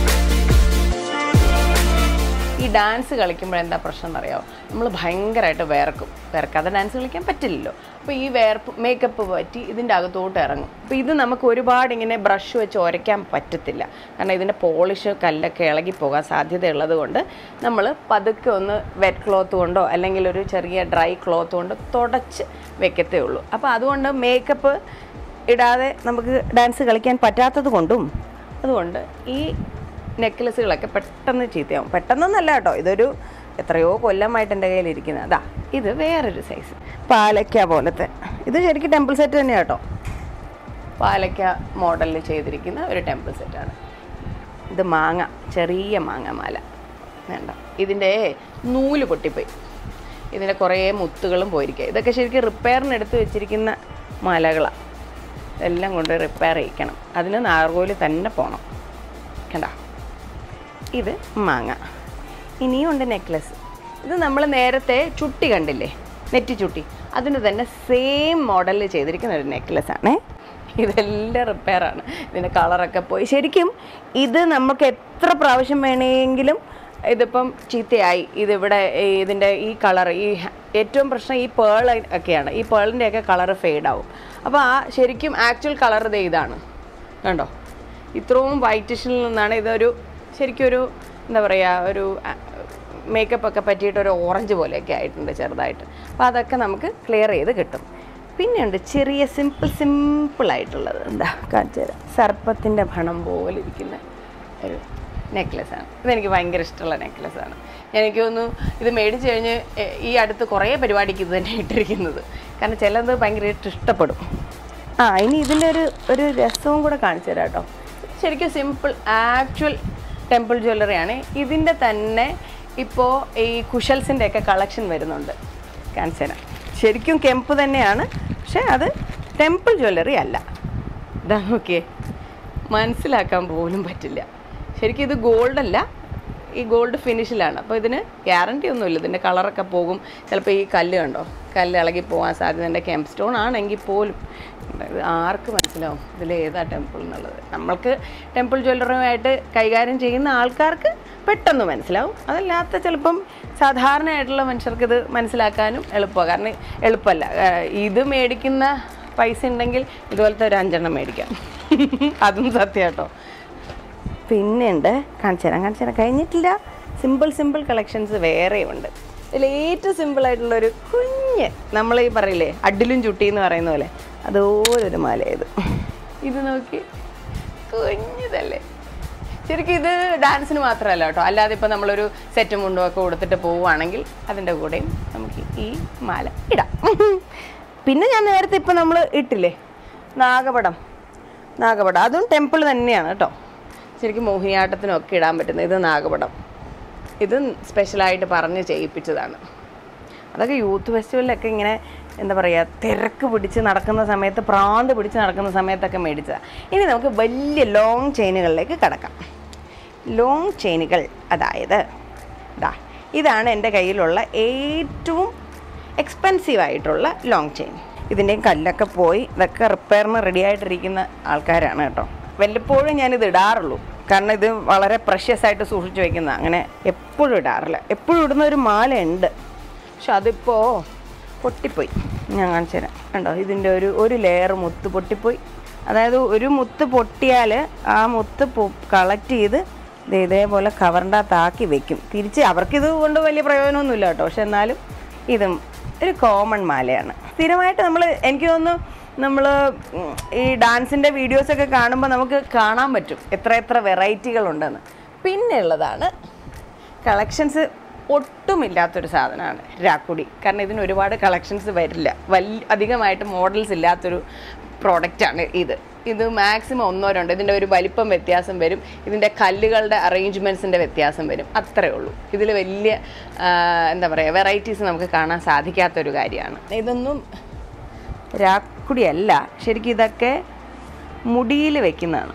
ഈ ഡാൻസ് കളിക്കുമ്പോൾ എന്താ പ്രശ്നം എന്നറിയാമോ? നമ്മൾ ഭയങ്കരമായിട്ട് വേർക്കും. വേർക്കാതെ ഡാൻസ് കളിക്കാൻ പറ്റില്ലല്ലോ. അപ്പോൾ ഈ വേർപ്പ് മേക്കപ്പ് പറ്റി ഇതിൻ്റെ അകത്തോട്ട് ഇറങ്ങും. അപ്പോൾ ഇത് നമുക്ക് ഒരുപാട് ഇങ്ങനെ ബ്രഷ് വെച്ച് ഉരയ്ക്കാൻ പറ്റത്തില്ല. കാരണം ഇതിൻ്റെ പോളിഷ് കല്ലൊക്കെ ഇളകിപ്പോകാൻ സാധ്യതയുള്ളത് കൊണ്ട് നമ്മൾ പതുക്കെ ഒന്ന് വെറ്റ് ക്ലോത്ത് കൊണ്ടോ അല്ലെങ്കിൽ ഒരു ചെറിയ ഡ്രൈ ക്ലോത്ത് കൊണ്ടോ തുടച്ച് വെക്കത്തേ ഉള്ളൂ. അപ്പോൾ അതുകൊണ്ട് മേക്കപ്പ് ഇടാതെ നമുക്ക് ഡാൻസ് കളിക്കാൻ പറ്റാത്തത് കൊണ്ടും അതുകൊണ്ട് ഈ നെക്ലസുകളൊക്കെ പെട്ടെന്ന് ചീത്തയാവും. പെട്ടെന്നൊന്നല്ല കേട്ടോ, ഇതൊരു എത്രയോ കൊല്ലമായിട്ട് എൻ്റെ കയ്യിലിരിക്കുന്നത്. അതാ ഇത് വേറൊരു സൈസ് പാലക്ക പോലത്തെ. ഇത് ശരിക്കും ടെമ്പിൾ സെറ്റ് തന്നെയാണ് കേട്ടോ. പാലക്ക മോഡലിൽ ചെയ്തിരിക്കുന്ന ഒരു ടെമ്പിൾ സെറ്റാണ്. ഇത് മാങ്ങ, ചെറിയ മാങ്ങ മാല വേണ്ട. ഇതിൻ്റെ നൂല് പൊട്ടിപ്പോയി, ഇതിൻ്റെ കുറേ മുത്തുകളും പോയിരിക്കുക. ഇതൊക്കെ ശരിക്കും റിപ്പയറിന് എടുത്ത് വെച്ചിരിക്കുന്ന മാലകളാണ്. ഇതെല്ലാം കൊണ്ട് റിപ്പയർ ചെയ്യിക്കണം. അതിന് നാഗർകോവിൽ തന്നെ പോകണം. കണ്ട, ഇത് മാങ്ങ. ഇനിയും ഉണ്ട് നെക്ലസ്. ഇത് നമ്മൾ നേരത്തെ ചുട്ടി കണ്ടില്ലേ, നെറ്റി ചുട്ടി, അതിന് തന്നെ സെയിം മോഡലിൽ ചെയ്തിരിക്കുന്ന ഒരു നെക്ലസ്സാണേ. ഇതെല്ലാം റിപ്പയറാണ്. ഇതിൻ്റെ കളറൊക്കെ പോയി. ശരിക്കും ഇത് നമുക്ക് എത്ര പ്രാവശ്യം വേണമെങ്കിലും ഇതിപ്പം ചീത്തയായി. ഇതിവിടെ ഇതിൻ്റെ ഈ കളർ, ഈ ഏറ്റവും പ്രശ്നം ഈ പേൾ ഒക്കെയാണ്. ഈ പേളിൻ്റെയൊക്കെ കളറ് ഫെയ്ഡാവും. അപ്പോൾ ആ ശരിക്കും ആക്ച്വൽ കളർ ഇത് ഇതാണ് കണ്ടോ. ഇത്രയും വൈറ്റിഷിൽ നിന്നാണ് ഇതൊരു ശരിക്കും ഒരു എന്താ പറയുക, ഒരു മേക്കപ്പൊക്കെ പറ്റിയിട്ടൊരു ഓറഞ്ച് പോലെയൊക്കെ ആയിട്ടുണ്ട് ചെറുതായിട്ട്. അപ്പോൾ അതൊക്കെ നമുക്ക് ക്ലിയർ ചെയ്ത് കിട്ടും. പിന്നെയുണ്ട് ചെറിയ സിമ്പിൾ സിമ്പിളായിട്ടുള്ളത്. എന്താ കാണിച്ചു തരാം. സർപ്പത്തിൻ്റെ ഭണം പോലെ ഇരിക്കുന്ന ഒരു നെക്ലസ്സാണ്. ഇതെനിക്ക് ഭയങ്കര ഇഷ്ടമുള്ള നെക്ലസ്സാണ്. എനിക്ക് തോന്നുന്നു ഇത് മേടിച്ച് കഴിഞ്ഞ് ഈ അടുത്ത് കുറേ പരിപാടിക്ക് ഇത് തന്നെ ഇട്ടിരിക്കുന്നത്. കാരണം ചിലത് ഭയങ്കരമായിട്ട് ഇഷ്ടപ്പെടും. ആ ഇനി ഇതിൻ്റെ ഒരു ഒരു രസവും കൂടെ കാണിച്ചു തരാം കേട്ടോ. ശരിക്കും സിമ്പിൾ ആക്ച്വൽ ടെമ്പിൾ ജ്വല്ലറിയാണ്. ഇതിൻ്റെ തന്നെ ഇപ്പോൾ ഈ കുഷൽസിൻ്റെ ഒക്കെ കളക്ഷൻ വരുന്നുണ്ട്. കാണിച്ചു തരാം. ശരിക്കും കെമ്പ് തന്നെയാണ്, പക്ഷേ അത് ടെമ്പിൾ ജ്വല്ലറി അല്ല. ഇതാ നോക്കിയേ, മനസ്സിലാക്കാൻ പോലും പറ്റില്ല. ശരിക്കും ഇത് ഗോൾഡല്ല, ഈ ഗോൾഡ് ഫിനിഷിലാണ്. അപ്പോൾ ഇതിന് ഗ്യാരണ്ടി ഒന്നുമില്ല. ഇതിൻ്റെ കളറൊക്കെ പോകും. ചിലപ്പോൾ ഈ കല്ല് കണ്ടോ, കല്ല് ഇളകി പോകാൻ സാധ്യതയുണ്ട്. കെമ്പ് സ്റ്റോൺ ആണെങ്കിൽ പോലും ആർക്ക് മനസ്സിലാവും ഇതിൽ ഏതാ ടെമ്പിൾ എന്നുള്ളത്? നമ്മൾക്ക് ടെമ്പിൾ ജ്വല്ലറിയുമായിട്ട് കൈകാര്യം ചെയ്യുന്ന ആൾക്കാർക്ക് പെട്ടെന്ന് മനസ്സിലാവും. അതല്ലാത്ത ചിലപ്പം സാധാരണയായിട്ടുള്ള മനുഷ്യർക്ക് ഇത് മനസ്സിലാക്കാനും എളുപ്പമാണ്. കാരണം എളുപ്പമല്ല. ഇത് മേടിക്കുന്ന പൈസ ഉണ്ടെങ്കിൽ ഇതുപോലത്തെ ഒരു അഞ്ചെണ്ണം മേടിക്കാം. അതും സത്യം കേട്ടോ. പിന്നെ ഉണ്ട്, കാണിച്ചു തരാം കാണിച്ചു തരാം കഴിഞ്ഞിട്ടില്ല. സിമ്പിൾ സിമ്പിൾ കളക്ഷൻസ് വേറെയുണ്ട്. ഇതിൽ ഏറ്റവും സിമ്പിളായിട്ടുള്ളൊരു കുഞ്ഞ്, നമ്മൾ ഈ പറയില്ലേ അഡിലും ചുട്ടി എന്ന് പറയുന്ന പോലെ, അതുപോലൊരു മാല. ഇത് ഇത് നോക്കി, കുഞ്ഞതല്ലേ. ശരിക്കും ഇത് ഡാൻസിന് മാത്രമല്ല കേട്ടോ. അല്ലാതെ ഇപ്പോൾ നമ്മളൊരു സെറ്റ് മുണ്ടുമൊക്കെ കൊടുത്തിട്ട് പോവുകയാണെങ്കിൽ അതിൻ്റെ കൂടെയും നമുക്ക് ഈ മാല ഇടാം. പിന്നെ ഞാൻ നേരത്തെ ഇപ്പം നമ്മൾ ഇട്ടില്ലേ നാഗപടം, നാഗപടം അതും ടെമ്പിൾ തന്നെയാണ് കേട്ടോ. ശരിക്കും മോഹിനിയാട്ടത്തിനൊക്കെ ഇടാൻ പറ്റുന്നത്. ഇത് നാഗപടം, ഇത് സ്പെഷ്യലായിട്ട് പറഞ്ഞ് ചെയ്യിപ്പിച്ചതാണ്. അതൊക്കെ യൂത്ത് ഫെസ്റ്റിവലിലൊക്കെ ഇങ്ങനെ എന്താ പറയുക, തിരക്ക് പിടിച്ച് നടക്കുന്ന സമയത്ത്, പ്രാന്ത് പിടിച്ച് നടക്കുന്ന സമയത്തൊക്കെ മേടിച്ചതാണ്. ഇനി നമുക്ക് വലിയ ലോങ് ചെയിനുകളിലേക്ക് കടക്കാം. ലോങ് ചെയിനുകൾ, അതായത് ഇതാ ഇതാണ് എൻ്റെ കയ്യിലുള്ള ഏറ്റവും എക്സ്പെൻസീവ് ആയിട്ടുള്ള ലോങ് ചെയിൻ. ഇതിൻ്റെയും കല്ലൊക്കെ പോയി ഇതൊക്കെ റിപ്പയറിന് റെഡി ആയിട്ടിരിക്കുന്ന ആൾക്കാരാണ് കേട്ടോ. വല്ലപ്പോഴും ഞാനിത് ഇടാറുള്ളൂ, കാരണം ഇത് വളരെ പ്രഷ്യസ് ആയിട്ട് സൂക്ഷിച്ച് വയ്ക്കുന്ന, അങ്ങനെ എപ്പോഴും ഇടാറില്ല. എപ്പോഴും ഇടുന്ന ഒരു മാല ഉണ്ട്, പക്ഷെ അതിപ്പോൾ പൊട്ടിപ്പോയി. ഞാൻ കാണിച്ചു തരാം. കണ്ടോ, ഇതിൻ്റെ ഒരു ഒരു ലെയർ മുത്ത് പൊട്ടിപ്പോയി. അതായത് ഒരു മുത്ത് പൊട്ടിയാൽ ആ മുത്ത് കളക്ട് ചെയ്ത് ഇത് ഇതേപോലെ കവറിൻ്റെ അകത്താക്കി വെക്കും. തിരിച്ച് അവർക്കിത് കൊണ്ട് വലിയ പ്രയോജനമൊന്നുമില്ല കേട്ടോ, പക്ഷെ എന്നാലും ഇതും ഒരു കോമൺ മാലയാണ്. സ്ഥിരമായിട്ട് നമ്മൾ, എനിക്ക് തോന്നുന്നു നമ്മൾ ഈ ഡാൻസിൻ്റെ വീഡിയോസൊക്കെ കാണുമ്പോൾ നമുക്ക് കാണാൻ പറ്റും എത്ര എത്ര വെറൈറ്റികളുണ്ടെന്ന്. പിന്നെ ഉള്ളതാണ് കളക്ഷൻസ് ഒട്ടുമില്ലാത്തൊരു സാധനമാണ് രാക്കുടി. കാരണം ഇതിന് ഒരുപാട് കളക്ഷൻസ് വരില്ല, വലിയ അധികമായിട്ട് മോഡൽസ് ഇല്ലാത്തൊരു പ്രോഡക്റ്റാണ് ഇത്. ഇത് മാക്സിമം ഒന്നോ രണ്ടോ, ഇതിൻ്റെ ഒരു വലിപ്പം വ്യത്യാസം വരും, ഇതിൻ്റെ കല്ലുകളുടെ അറേഞ്ച്മെൻറ്റ്സിൻ്റെ വ്യത്യാസം വരും, അത്രയേ ഉള്ളൂ. ഇതിൽ വലിയ എന്താ പറയുക വെറൈറ്റീസ് നമുക്ക് കാണാൻ സാധിക്കാത്തൊരു കാര്യമാണ്. ഇതൊന്നും രാക്കുടിയല്ല, ശരിക്കും ഇതൊക്കെ മുടിയിൽ വെക്കുന്നതാണ്.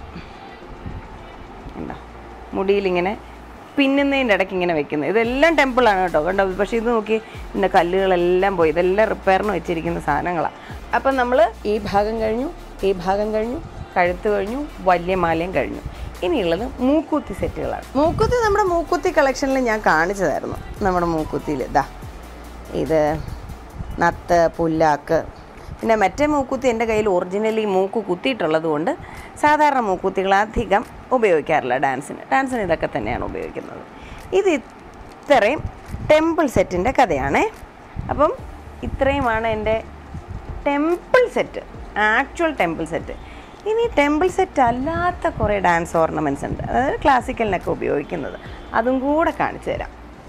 എന്താ മുടിയിലിങ്ങനെ പിന്നുന്നതിൻ്റെ ഇടയ്ക്ക് ഇങ്ങനെ വെക്കുന്നത്. ഇതെല്ലാം ടെമ്പിളാണ് കേട്ടോ, കണ്ടോ. പക്ഷേ ഇത് നോക്കി, ഇതിൻ്റെ കല്ലുകളെല്ലാം പോയി, ഇതെല്ലാം റിപ്പയറിന് വെച്ചിരിക്കുന്ന സാധനങ്ങളാണ്. അപ്പം നമ്മൾ ഈ ഭാഗം കഴിഞ്ഞു, ഈ ഭാഗം കഴിഞ്ഞു, കഴുത്ത് കഴിഞ്ഞു, വലിയ മാലയും കഴിഞ്ഞു. ഇനിയുള്ളത് മൂക്കുത്തി സെറ്റുകളാണ്. മൂക്കുത്തി നമ്മുടെ മൂക്കുത്തി കളക്ഷനിൽ ഞാൻ കാണിച്ചതായിരുന്നു. നമ്മുടെ മൂക്കുത്തിയിൽ ഇതാ ഇത് നത്ത്, പുല്ലാക്ക്, പിന്നെ മറ്റേ മൂക്കുത്തി എൻ്റെ കയ്യിൽ ഒറിജിനലി മൂക്ക് കുത്തിയിട്ടുള്ളത് കൊണ്ട് സാധാരണ മൂക്കുത്തികൾ അധികം ഉപയോഗിക്കാറില്ല ഡാൻസിന്. ഡാൻസിന് ഇതൊക്കെ തന്നെയാണ് ഉപയോഗിക്കുന്നത്. ഇത് ഇത്രയും ടെമ്പിൾ സെറ്റിൻ്റെ കഥയാണേ. അപ്പം ഇത്രയുമാണ് എൻ്റെ temple set, actual temple set. ഇനി ടെമ്പിൾ സെറ്റ് അല്ലാത്ത കുറേ ഡാൻസ് ഓർണമെൻറ്റ്സ് ഉണ്ട്, അതായത് ക്ലാസിക്കലിനൊക്കെ ഉപയോഗിക്കുന്നത്. അതും കൂടെ കാണിച്ചു തരാം.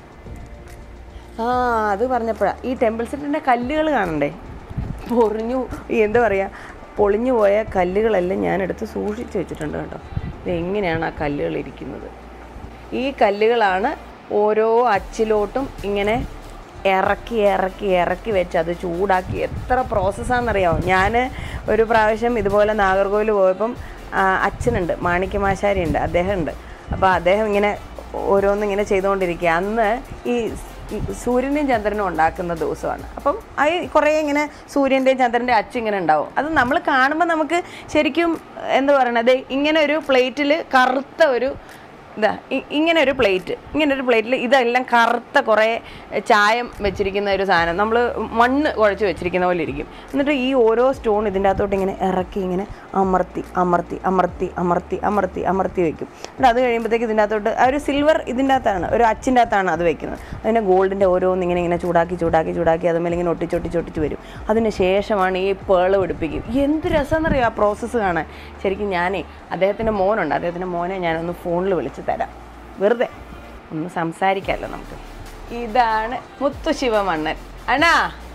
ആ അത് പറഞ്ഞപ്പോഴാണ്, ഈ ടെമ്പിൾ സെറ്റിൻ്റെ കല്ലുകൾ കാണണ്ടേ, പൊറിഞ്ഞു എന്താ പറയുക, പൊളിഞ്ഞു പോയ കല്ലുകളെല്ലാം ഞാനെടുത്ത് സൂക്ഷിച്ച് വെച്ചിട്ടുണ്ട് കേട്ടോ. ഇതെങ്ങനെയാണ് ആ കല്ലുകൾ ഇരിക്കുന്നത്. ഈ കല്ലുകളാണ് ഓരോ അച്ചിലോട്ടും ഇങ്ങനെ ഇറക്കി ഇറക്കി ഇറക്കി വെച്ച് അത് ചൂടാക്കി. എത്ര പ്രോസസ്സാണെന്നറിയാമോ. ഞാൻ ഒരു പ്രാവശ്യം ഇതുപോലെ നാഗർകോവിൽ പോയപ്പം അച്ഛനുണ്ട്, മാണിക്യമാശാരി ഉണ്ട്, അദ്ദേഹം ഉണ്ട്. അപ്പോൾ അദ്ദേഹം ഇങ്ങനെ ഓരോന്നിങ്ങനെ ചെയ്തുകൊണ്ടിരിക്കുക. അന്ന് ഈ സൂര്യൻ്റെയും ചന്ദ്രനും ഉണ്ടാക്കുന്ന ദിവസമാണ്. അപ്പം അത് കുറേ ഇങ്ങനെ സൂര്യൻ്റെയും ചന്ദ്രൻ്റെ അച്ച് ഇങ്ങനെ ഉണ്ടാവും. അത് നമ്മൾ കാണുമ്പോൾ നമുക്ക് ശരിക്കും എന്താ പറയണത്, ഇങ്ങനെ ഒരു പ്ലേറ്റിൽ കറുത്ത ഒരു ഇതാ ഇങ്ങനെ ഒരു പ്ലേറ്റ്, ഇങ്ങനെ ഒരു പ്ലേറ്റിൽ ഇതെല്ലാം കറുത്ത കുറേ ചായം വെച്ചിരിക്കുന്ന ഒരു സാധനം, നമ്മൾ മണ്ണ് കുഴച്ച് വെച്ചിരിക്കുന്ന പോലെ ഇരിക്കും. എന്നിട്ട് ഈ ഓരോ സ്റ്റോൺ ഇതിൻ്റെ അകത്തോട്ട് ഇങ്ങനെ ഇറക്കി ഇങ്ങനെ അമർത്തി അമർത്തി അമർത്തി അമർത്തി അമർത്തി അമർത്തി വെക്കും. എന്നിട്ട് അത് കഴിയുമ്പോഴത്തേക്ക് ഇതിൻ്റെ അകത്തോട്ട് ആ ഒരു സിൽവർ ഇതിൻ്റെ അകത്താണ്, ഒരു അച്ചിൻ്റെ അകത്താണ് അത് വെക്കുന്നത്. അതിൻ്റെ ഗോൾഡിൻ്റെ ഓരോന്ന് ഇങ്ങനെ ഇങ്ങനെ ചൂടാക്കി ചൂടാക്കി ചൂടാക്കി അതുമേലെ ഇങ്ങനെ ഒട്ടിച്ചൊട്ടിച്ചൊട്ടിച്ച് വരും. അതിന് ശേഷമാണ് ഈ പേള് പിടിപ്പിക്കും. എന്ത് രസമെന്നറിയാം ആ പ്രോസസ്സ് കാണാൻ. ശരിക്കും ഞാനേ അദ്ദേഹത്തിൻ്റെ മോനുണ്ട്, അദ്ദേഹത്തിൻ്റെ മോനെ ഞാനൊന്ന് ഫോണിൽ വിളിച്ച് തരാം, വെറുതെ ഒന്ന് സംസാരിക്കാമല്ലോ നമുക്ക്. ഇതാണ് മുത്തുശിവമണ്ണൻ. അണ്ണാ,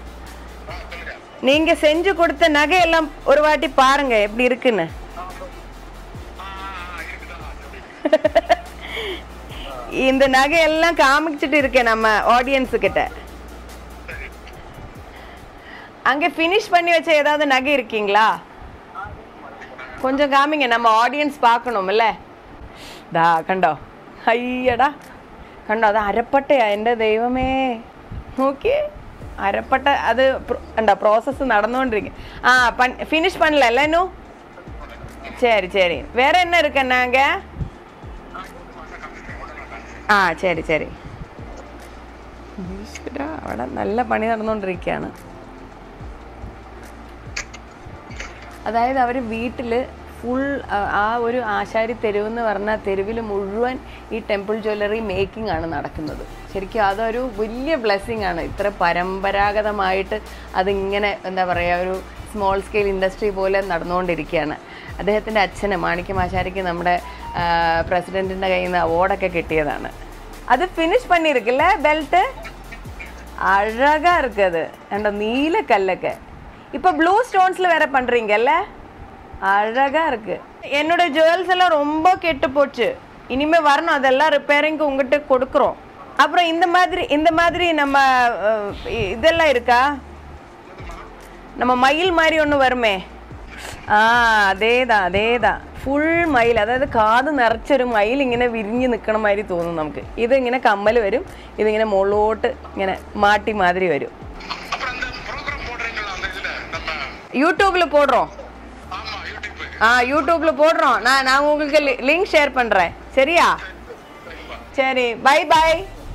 நீங்க செஞ்சு கொடுத்த நகையெல்லாம் ஒரு வாட்டி பாருங்க எப்படி இருக்குன்னு. இந்த நகையெல்லாம் காமிச்சிட்டு இருக்கேன் நம்ம ஆடியன்ஸ் கிட்ட. அங்க ஃபினிஷ் பண்ணி வச்ச ஏதாவது நகை இருக்கீங்களா? கொஞ்சம் காமிங்க, நம்ம ஆடியன்ஸ் பார்க்கணும்ல. ദാ കണ്ടോ, അയ്യടാ കണ്ടോ, അത് അരപ്പട്ടയാ. എൻ്റെ ദൈവമേ, നോക്കിയേ അരപ്പട്ട. അത് ഉണ്ടോ പ്രോസസ്സ് നടന്നുകൊണ്ടിരിക്കും. ആ പൺ ഫിനിഷ് பண்ணல இன்னும். சரி சரி, வேற என்ன இருக்குன்னாங்க? ആ ശരി ശരി. അവിടെ നല്ല പണി നടന്നുകൊണ്ടിരിക്കുകയാണ്. അതായത് അവർ വീട്ടിൽ ഫുൾ ആ ഒരു ആശാരി തെരുവ് എന്ന് പറഞ്ഞാൽ തെരുവിൽ മുഴുവൻ ഈ ടെമ്പിൾ ജ്വല്ലറി മേക്കിംഗ് ആണ് നടക്കുന്നത്. ശരിക്കും അതൊരു വലിയ ബ്ലെസ്സിങ് ആണ്. ഇത്ര പരമ്പരാഗതമായിട്ട് അതിങ്ങനെ എന്താ പറയുക, ഒരു സ്മോൾ സ്കെയിൽ ഇൻഡസ്ട്രി പോലെ നടന്നുകൊണ്ടിരിക്കുകയാണ്. അദ്ദേഹത്തിൻ്റെ അച്ഛന് മാണിക്യമാശാരിക്ക് നമ്മുടെ പ്രസിഡൻറ്റിൻ്റെ കയ്യിൽ നിന്ന് അവാർഡൊക്കെ കിട്ടിയതാണ്. അത് ഫിനിഷ് പണിയിരിക്കില്ല, ബെൽറ്റ് അഴകാ இருக்குது. കണ്ടോ നീല കല്ലൊക്കെ. இப்போ ப்ளூ ஸ்டோன்ஸில் வேறு பண்ணுறீங்கல்ல? அழகா இருக்கு. என்னோட ஜுவல்ஸ் எல்லாம் ரொம்ப கெட்டு போச்சு. இனிமே வரணும், அதெல்லாம் ரிப்பேரிங்க்கு உங்ககிட்ட கொடுக்குறோம். அப்புறம் இந்த மாதிரி இந்த மாதிரி நம்ம இதெல்லாம் இருக்கா? நம்ம மயில் மாதிரி ஒன்று வருமே. ആ അതേതാ അതേതാ ഫുൾ മയിൽ, അതായത് കാത് നിറച്ചൊരു മയിൽ ഇങ്ങനെ വിരിഞ്ഞ് നിൽക്കണ മാതിരി തോന്നും നമുക്ക്. ഇതിങ്ങനെ കമ്മൽ വരും, ഇതിങ്ങനെ മുകളിലോട്ട് ഇങ്ങനെ മാട്ടി മാതിരി വരും. யூடியூப்ல போடுறோம். ஆ யூடியூப்ல போடுறோம். நான் நான் உங்களுக்கு லிங்க் ஷேர் பண்றேன். சரியா? சரி, ബൈ ബൈ.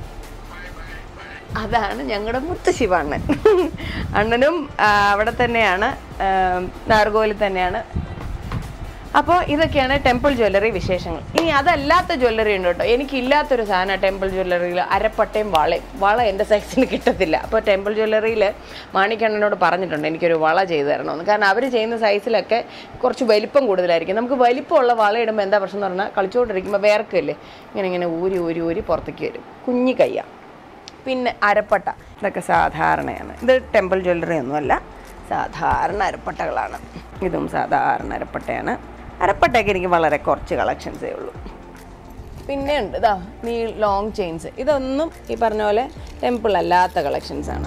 അതാണ് ഞങ്ങളുടെ മുത്തശ്ശിവ അണ്ണൻ. അണ്ണനും അവിടെ തന്നെയാണ്, നാർഗോയിൽ തന്നെയാണ്. അപ്പോൾ ഇതൊക്കെയാണ് ടെമ്പിൾ ജ്വല്ലറി വിശേഷങ്ങൾ. ഇനി അതല്ലാത്ത ജ്വല്ലറി ഉണ്ട് കേട്ടോ. എനിക്കില്ലാത്തൊരു സാധനം ടെമ്പിൾ ജ്വല്ലറിയിൽ അരപ്പട്ടയും വളയും. വള എൻ്റെ സൈസിന് കിട്ടത്തില്ല. അപ്പോൾ ടെമ്പിൾ ജ്വല്ലറിയിൽ മാണിക്കണ്ണനോട് പറഞ്ഞിട്ടുണ്ട് എനിക്കൊരു വള ചെയ്തു തരണമെന്ന്. കാരണം അവർ ചെയ്യുന്ന സൈസിലൊക്കെ കുറച്ച് വലിപ്പം കൂടുതലായിരിക്കും. നമുക്ക് വലിപ്പമുള്ള വള ഇടുമ്പോൾ എന്താ പ്രശ്നം എന്ന് പറഞ്ഞാൽ കളിച്ചുകൊണ്ടിരിക്കുമ്പോൾ വേർക്കില്ലേ, ഇങ്ങനെ ഇങ്ങനെ ഊരി ഊരി ഊരി പുറത്തേക്ക് വരും. കുഞ്ഞി കയ്യാണ്. പിന്നെ അരപ്പട്ട, ഇതൊക്കെ സാധാരണയാണ്. ഇത് ടെമ്പിൾ ജ്വല്ലറി ഒന്നുമല്ല, സാധാരണ അരപ്പട്ടകളാണ്. ഇതും സാധാരണ അരപ്പട്ടയാണ്. അരപ്പട്ടയൊക്കെ എനിക്ക് വളരെ കുറച്ച് കളക്ഷൻസേ ഉള്ളൂ. പിന്നെ ഉണ്ട് ഇതാ നീ ലോങ് ചെയിൻസ്. ഇതൊന്നും ഈ പറഞ്ഞ പോലെ ടെമ്പിൾ അല്ലാത്ത കളക്ഷൻസാണ്.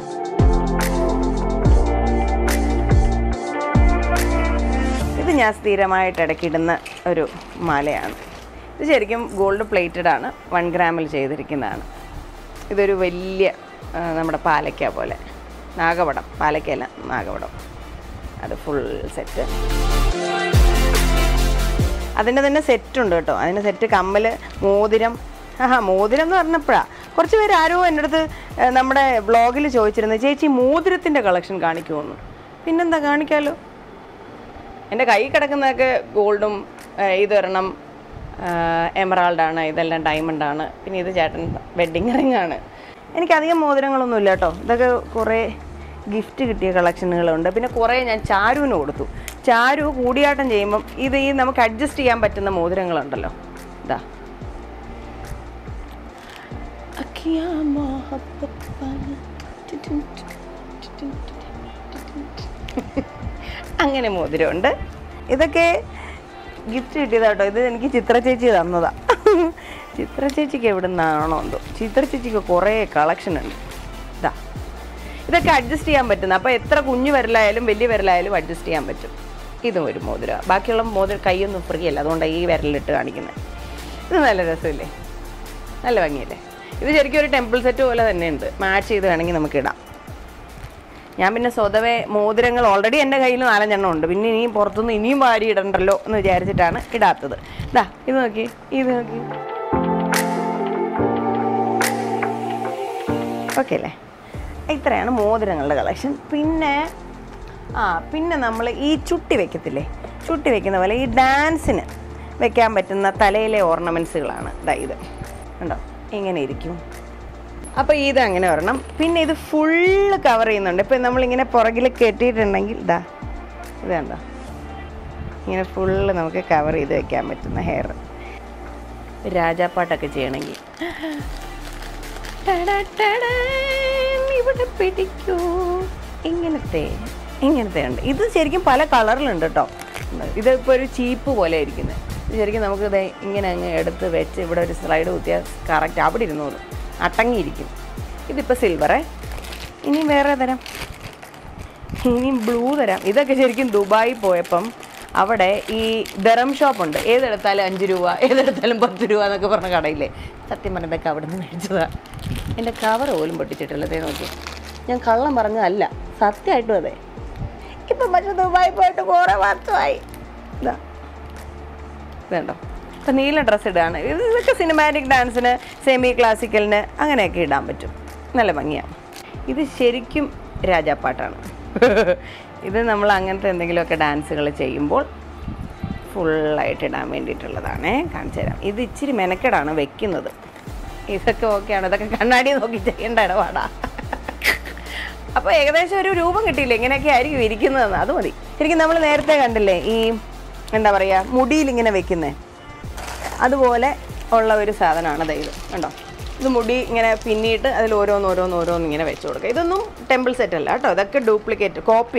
ഇത് ഞാൻ സ്ഥിരമായിട്ട് ഇടയ്ക്കിടുന്ന ഒരു മാലയാണ്. ഇത് ശരിക്കും ഗോൾഡ് പ്ലേറ്റഡ് ആണ്, വൺ ഗ്രാമിൽ ചെയ്തിരിക്കുന്നതാണ്. ഇതൊരു വലിയ നമ്മുടെ പാലയ്ക്ക പോലെ, നാഗവടം, പാലയ്ക്കല്ല നാഗവടം, അത് ഫുൾ സെറ്റ്. അതിൻ്റെ തന്നെ സെറ്റുണ്ട് കേട്ടോ. അതിൻ്റെ സെറ്റ് കമ്മൽ, മോതിരം. ആഹാ, മോതിരം എന്ന് പറഞ്ഞപ്പോഴാണ് കുറച്ച് പേര് ആരോ എൻ്റെ അടുത്ത് നമ്മുടെ വ്ളോഗിൽ ചോദിച്ചിരുന്നത്, ചേച്ചി മോതിരത്തിൻ്റെ കളക്ഷൻ കാണിക്കുമെന്ന്. പിന്നെന്താ, കാണിക്കാമല്ലോ. എൻ്റെ കൈ കിടക്കുന്നതൊക്കെ ഗോൾഡും, ഇതൊരെണ്ണം എമറാൾഡാണ്, ഇതെല്ലാം ഡയമണ്ടാണ്. പിന്നെ ഇത് ചേട്ടൻ വെഡ്ഡിങ് റിങ്ങാണ്. എനിക്കധികം മോതിരങ്ങളൊന്നുമില്ല കേട്ടോ. ഇതൊക്കെ കുറേ ഗിഫ്റ്റ് കിട്ടിയ കളക്ഷനുകളുണ്ട്. പിന്നെ കുറേ ഞാൻ ചാരുവിന് കൊടുത്തു. ചാരു കൂടിയാട്ടം ചെയ്യുമ്പം ഇത് ഈ നമുക്ക് അഡ്ജസ്റ്റ് ചെയ്യാൻ പറ്റുന്ന മോതിരങ്ങളുണ്ടല്ലോ. ഇതാ അങ്ങനെ മോതിരമുണ്ട്. ഇതൊക്കെ ഗിഫ്റ്റ് കിട്ടിയതാ കേട്ടോ. ഇത് എനിക്ക് ചിത്ര ചേച്ചി തന്നതാ. ചിത്ര ചേച്ചിക്ക് എവിടെ നിന്നാണോ എന്തോ. ചിത്ര ചേച്ചിക്ക് കുറേ കളക്ഷൻ ഉണ്ട്. ഇതാ ഇതൊക്കെ അഡ്ജസ്റ്റ് ചെയ്യാൻ പറ്റുന്ന, അപ്പോൾ എത്ര കുഞ്ഞു വിരലായാലും വലിയ വിരലായാലും അഡ്ജസ്റ്റ് ചെയ്യാൻ പറ്റും. ഇതും ഒരു മോതിര. ബാക്കിയുള്ള മോതിര കൈയൊന്നും ഫ്രീ അല്ല, അതുകൊണ്ടാണ് ഈ വിരലിട്ട് കാണിക്കുന്നത്. ഇത് നല്ല രസമില്ലേ, നല്ല ഭംഗിയല്ലേ. ഇത് ശരിക്കും ഒരു ടെമ്പിൾ സെറ്റ് പോലെ തന്നെ ഉണ്ട്. മാച്ച് ചെയ്ത് വേണമെങ്കിൽ നമുക്ക് ഇടാം. ഞാൻ പിന്നെ സ്വതവേ മോതിരങ്ങൾ ഓൾറെഡി എൻ്റെ കയ്യിൽ നാലഞ്ചെണ്ണം ഉണ്ട്. പിന്നെ ഇനിയും പുറത്തുനിന്ന് ഇനിയും വാരി ഇടണ്ടല്ലോ എന്ന് വിചാരിച്ചിട്ടാണ് ഇടാത്തത്. ഇതാ ഇത് നോക്കി, ഇത് നോക്കി. ഓക്കെ അല്ലേ? ഇത്രയാണ് മോതിരങ്ങളുടെ കളക്ഷൻ. പിന്നെ ആ പിന്നെ നമ്മൾ ഈ ചുട്ടി വെക്കത്തില്ലേ, ചുട്ടി വെക്കുന്ന പോലെ ഈ ഡാൻസിന് വെക്കാൻ പറ്റുന്ന തലയിലെ ഓർണമെൻറ്റ്സുകളാണ് ഇതാ ഇത്. ഉണ്ടോ, ഇങ്ങനെ ഇരിക്കും. അപ്പോൾ ഇത് അങ്ങനെ വരണം. പിന്നെ ഇത് ഫുള്ള് കവർ ചെയ്യുന്നുണ്ട്. ഇപ്പം നമ്മളിങ്ങനെ പുറകിൽ കെട്ടിയിട്ടുണ്ടെങ്കിൽ ഇതാ ഇത് കണ്ടോ, ഇങ്ങനെ ഫുള്ള് നമുക്ക് കവർ ചെയ്ത് വെക്കാൻ പറ്റുന്ന ഹെയർ. രാജാപ്പാട്ടൊക്കെ ചെയ്യണമെങ്കിൽ ഇവിടെ പിടിക്കൂ, ഇങ്ങനത്തെ ഇങ്ങനത്തെ ഉണ്ട്. ഇത് ശരിക്കും പല കളറിലുണ്ട് കേട്ടോ. ഇതിപ്പോൾ ഒരു ചീപ്പ് പോലെ ഇരിക്കുന്നത്. ഇത് ശരിക്കും നമുക്കിത് ഇങ്ങനെ അങ്ങ് എടുത്ത് വെച്ച് ഇവിടെ ഒരു സ്ലൈഡ് കുത്തിയാൽ കറക്റ്റ് അവിടെ ഇരുന്നോളൂ, അടങ്ങിയിരിക്കും. ഇതിപ്പോൾ സിൽവറേ. ഇനി വേറെ തരാം, ഇനിയും ബ്ലൂ തരാം. ഇതൊക്കെ ശരിക്കും ദുബായി പോയപ്പം അവിടെ ഈ ദറം ഷോപ്പുണ്ട്. ഏതെടുത്താലും അഞ്ച് രൂപ, ഏതെടുത്താലും പത്ത് രൂപ എന്നൊക്കെ പറഞ്ഞ കടയില്ലേ. സത്യം പറഞ്ഞതൊക്കെ അവിടെ നിന്ന് മേടിച്ചതാണ്. എൻ്റെ കവർ പോലും പൊട്ടിച്ചിട്ടുള്ളതേ നോക്കി. ഞാൻ കള്ളം പറഞ്ഞതല്ല, സത്യമായിട്ടും അതെ. ഇപ്പം പക്ഷേ ദുബായി പോയിട്ട് കുറേ വർഷമായി. ഇതാ ഇതുണ്ടോ, ഇപ്പം നീല ഡ്രസ്സ് ഇടുകയാണ്. ഇത് ഇതൊക്കെ സിനിമാറ്റിക് ഡാൻസിന്, സെമി ക്ലാസിക്കലിന് അങ്ങനെയൊക്കെ ഇടാൻ പറ്റും. നല്ല ഭംഗിയാണ്. ഇത് ശരിക്കും രാജാപ്പാട്ടാണ്. ഇത് നമ്മൾ അങ്ങനത്തെ എന്തെങ്കിലുമൊക്കെ ഡാൻസുകൾ ചെയ്യുമ്പോൾ ഫുള്ളായിട്ട് ഇടാൻ വേണ്ടിയിട്ടുള്ളതാണേ. കാണിച്ചു തരാം. ഇത് ഇച്ചിരി മെനക്കെടാണ് വെക്കുന്നത്. ഇതൊക്കെ ഓക്കെയാണ്. ഇതൊക്കെ കണ്ണാടി നോക്കി ചെയ്യേണ്ട ഇടപാടാ. അപ്പോൾ ഏകദേശം ഒരു രൂപം കിട്ടിയില്ലേ, ഇങ്ങനെയൊക്കെ ആയിരിക്കും ഇരിക്കുന്നതെന്ന്. അത് മതി. ശരിക്കും നമ്മൾ നേരത്തെ കണ്ടില്ലേ ഈ എന്താ പറയുക മുടിയിലിങ്ങനെ വെക്കുന്നത്, അതുപോലെ ഉള്ള ഒരു സാധനമാണ് ഇത്. കണ്ടോ, ഇത് മുടി ഇങ്ങനെ പിന്നിയിട്ട് അതിൽ ഓരോന്ന് ഓരോന്ന് ഓരോന്ന് ഇങ്ങനെ വെച്ച് കൊടുക്കുക. ഇതൊന്നും ടെമ്പിൾ സെറ്റ് അല്ല കേട്ടോ, ഇതൊക്കെ ഡ്യൂപ്ലിക്കേറ്റ് കോപ്പിയാണ്.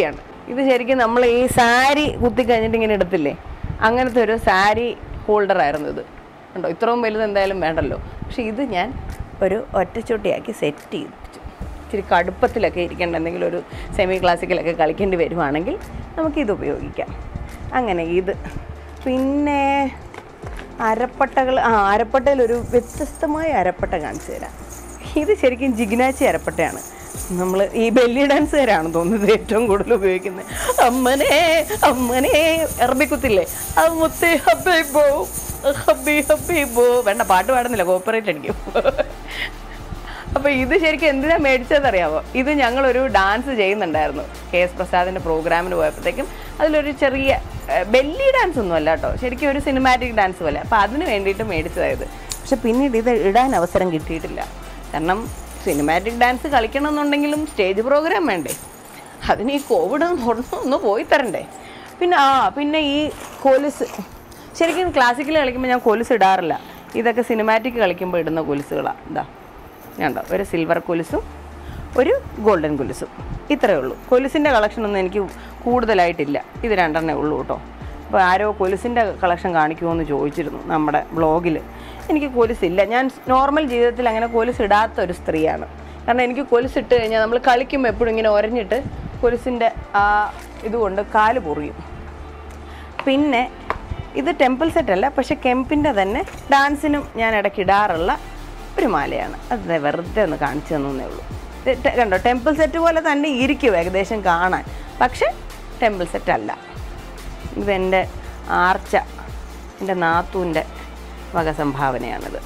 ഇത് ശരിക്കും നമ്മൾ ഈ സാരി കുത്തി കഴിഞ്ഞിട്ട് ഇങ്ങനെ എടുത്തില്ലേ, അങ്ങനത്തെ ഒരു സാരി ഹോൾഡറായിരുന്നു ഇത്. ഉണ്ടോ, ഇത്രയും വലുത് എന്തായാലും വേണ്ടല്ലോ. പക്ഷെ ഇത് ഞാൻ ഒരു ഒറ്റച്ചോട്ടിയാക്കി സെറ്റ് ചെയ്തു. ഇച്ചിരി കടുപ്പത്തിലൊക്കെ ഇരിക്കേണ്ട എന്തെങ്കിലും ഒരു സെമി ക്ലാസിക്കലൊക്കെ കളിക്കേണ്ടി വരുവാണെങ്കിൽ നമുക്കിത് ഉപയോഗിക്കാം. അങ്ങനെ ഇത്. പിന്നെ അരപ്പട്ടകൾ, ആ അരപ്പട്ടയിലൊരു വ്യത്യസ്തമായ അരപ്പട്ട കാണിച്ചു തരാം. ഇത് ശരിക്കും ജിഗ്നാച്ചി അരപ്പട്ടയാണ്. നമ്മൾ ഈ ബെല്ലി ഡാൻസുകാരാണ് തോന്നുന്നത് ഏറ്റവും കൂടുതൽ ഉപയോഗിക്കുന്നത്. അമ്മനെ അമ്മനെ അറബിക്കുത്തില്ലേ, അമ്മത്തെ ഹബീബോ ഹബി ഹബീബോ. വേണ്ട, പാട്ട് പാടുന്നില്ല, കോപ്പറേറ്റ് അടിക്കും. അപ്പോൾ ഇത് ശരിക്കും എന്തിനാണ് മേടിച്ചതെന്നറിയാമോ? ഇത് ഞങ്ങളൊരു ഡാൻസ് ചെയ്യുന്നുണ്ടായിരുന്നു കെ എസ് പ്രസാദിൻ്റെ പ്രോഗ്രാമിന് പോയപ്പോഴത്തേക്കും. അതിലൊരു ചെറിയ ബെല്ലി ഡാൻസ് ഒന്നും അല്ല കേട്ടോ, ശരിക്കും ഒരു സിനിമാറ്റിക് ഡാൻസ് പോലെ. അപ്പോൾ അതിന് വേണ്ടിയിട്ട് മേടിച്ചതായത്. പക്ഷെ പിന്നീട് ഇത് ഇടാൻ അവസരം കിട്ടിയിട്ടില്ല. കാരണം സിനിമാറ്റിക് ഡാൻസ് കളിക്കണമെന്നുണ്ടെങ്കിലും സ്റ്റേജ് പ്രോഗ്രാം വേണ്ടേ, അതിന് ഈ കോവിഡ് ഒന്ന് പോയി തരണ്ടേ. പിന്നെ ആ പിന്നെ ഈ കൊലുസ്, ശരിക്കും ക്ലാസിക്കൽ കളിക്കുമ്പോൾ ഞാൻ കൊലുസ് ഇടാറില്ല. ഇതൊക്കെ സിനിമാറ്റിക് കളിക്കുമ്പോൾ ഇടുന്ന കൊലുസുകളാണ്. ഇതാ കണ്ടോ, ഒരു സിൽവർ കൊലുസും ഒരു ഗോൾഡൻ കൊലുസും, ഇത്രയേ ഉള്ളൂ. കൊലുസിൻ്റെ കളക്ഷനൊന്നും എനിക്ക് കൂടുതലായിട്ടില്ല, ഇത് രണ്ടെണ്ണേ ഉള്ളൂ കേട്ടോ. അപ്പോൾ ആരോ കൊലുസിൻ്റെ കളക്ഷൻ കാണിക്കുമോ എന്ന് ചോദിച്ചിരുന്നു നമ്മുടെ ബ്ലോഗിൽ. എനിക്ക് കൊലുസില്ല, ഞാൻ നോർമൽ ജീവിതത്തിൽ അങ്ങനെ കൊലുസ് ഇടാത്ത ഒരു സ്ത്രീയാണ്. കാരണം എനിക്ക് കൊലുസിട്ട് കഴിഞ്ഞാൽ നമ്മൾ കളിക്കുമ്പോൾ എപ്പോഴും ഇങ്ങനെ ഒരഞ്ഞിട്ട് കൊലുസിൻ്റെ ആ ഇതുകൊണ്ട് കാല് പൊറിയും. പിന്നെ ഇത് ടെമ്പിൾ സെറ്റല്ല, പക്ഷെ കെമ്പിൻ്റെ തന്നെ ഡാൻസിനും ഞാൻ ഇടയ്ക്ക് ഇടാറുള്ള ഒരു മാലയാണ്. അത് വെറുതെ ഒന്ന് കാണിച്ചു തന്നേ ഉള്ളൂ. കണ്ടോ, ടെമ്പിൾ സെറ്റ് പോലെ തന്നെ ഇരിക്കും ഏകദേശം കാണാൻ, പക്ഷെ ടെമ്പിൾ സെറ്റ് അല്ല. ഇതെൻ്റെ ആർച്ച, എൻ്റെ നാത്തൂൻ്റെ വക സംഭാവനയാണിത്.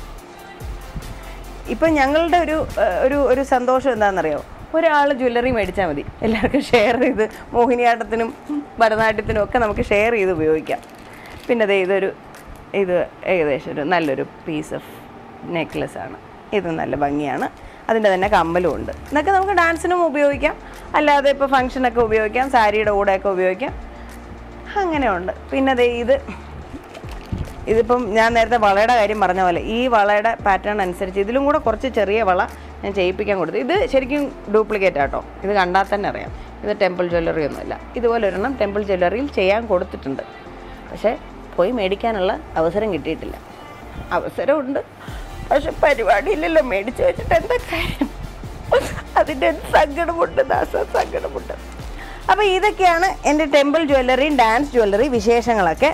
ഇപ്പം ഞങ്ങളുടെ ഒരു ഒരു ഒരു സന്തോഷം എന്താണെന്നറിയോ, ഒരാൾ ജ്വല്ലറി മേടിച്ചാൽ മതി, എല്ലാവർക്കും ഷെയർ ചെയ്ത് മോഹിനിയാട്ടത്തിനും ഭരതനാട്യത്തിനും ഒക്കെ നമുക്ക് ഷെയർ ചെയ്ത് ഉപയോഗിക്കാം. പിന്നെ അതെ ഇതൊരു ഇത് ഏകദേശം ഒരു നല്ലൊരു പീസ് ഓഫ് നെക്ലെസ് ആണ്. ഇത് നല്ല ഭംഗിയാണ്, അതിൻ്റെ തന്നെ കമ്മലും ഉണ്ട്. ഇതൊക്കെ നമുക്ക് ഡാൻസിനും ഉപയോഗിക്കാം, അല്ലാതെ ഇപ്പോൾ ഫങ്ഷനൊക്കെ ഉപയോഗിക്കാം, സാരിയുടെ കൂടെയൊക്കെ ഉപയോഗിക്കാം, അങ്ങനെയുണ്ട്. പിന്നെ അതെ ഇത് ഇതിപ്പം ഞാൻ നേരത്തെ വളയുടെ കാര്യം പറഞ്ഞ പോലെ ഈ വളയുടെ പാറ്റേൺ അനുസരിച്ച് ഇതിലും കൂടെ കുറച്ച് ചെറിയ വള ഞാൻ ചെയ്യിപ്പിക്കാൻ കൊടുത്തു. ഇത് ശരിക്കും ഡ്യൂപ്ലിക്കേറ്റ് ആട്ടോ, ഇത് കണ്ടാൽ തന്നെ അറിയാം. ഇത് ടെമ്പിൾ ജ്വല്ലറി ഒന്നുമല്ല. ഇതുപോലെ ഒരെണ്ണം ടെമ്പിൾ ജ്വല്ലറിയിൽ ചെയ്യാൻ കൊടുത്തിട്ടുണ്ട്, പക്ഷേ പോയി മേടിക്കാനുള്ള അവസരം കിട്ടിയിട്ടില്ല. അവസരമുണ്ട്, പക്ഷെ പരിപാടിയില്ലല്ലോ, മേടിച്ച് വെച്ചിട്ട് എന്താ കാര്യം? അതിൻ്റെ സങ്കടമുണ്ട്, ദാസ സങ്കടമുണ്ട്. അപ്പോൾ ഇതൊക്കെയാണ് എൻ്റെ ടെമ്പിൾ ജ്വല്ലറിയും ഡാൻസ് ജ്വല്ലറി വിശേഷങ്ങളൊക്കെ.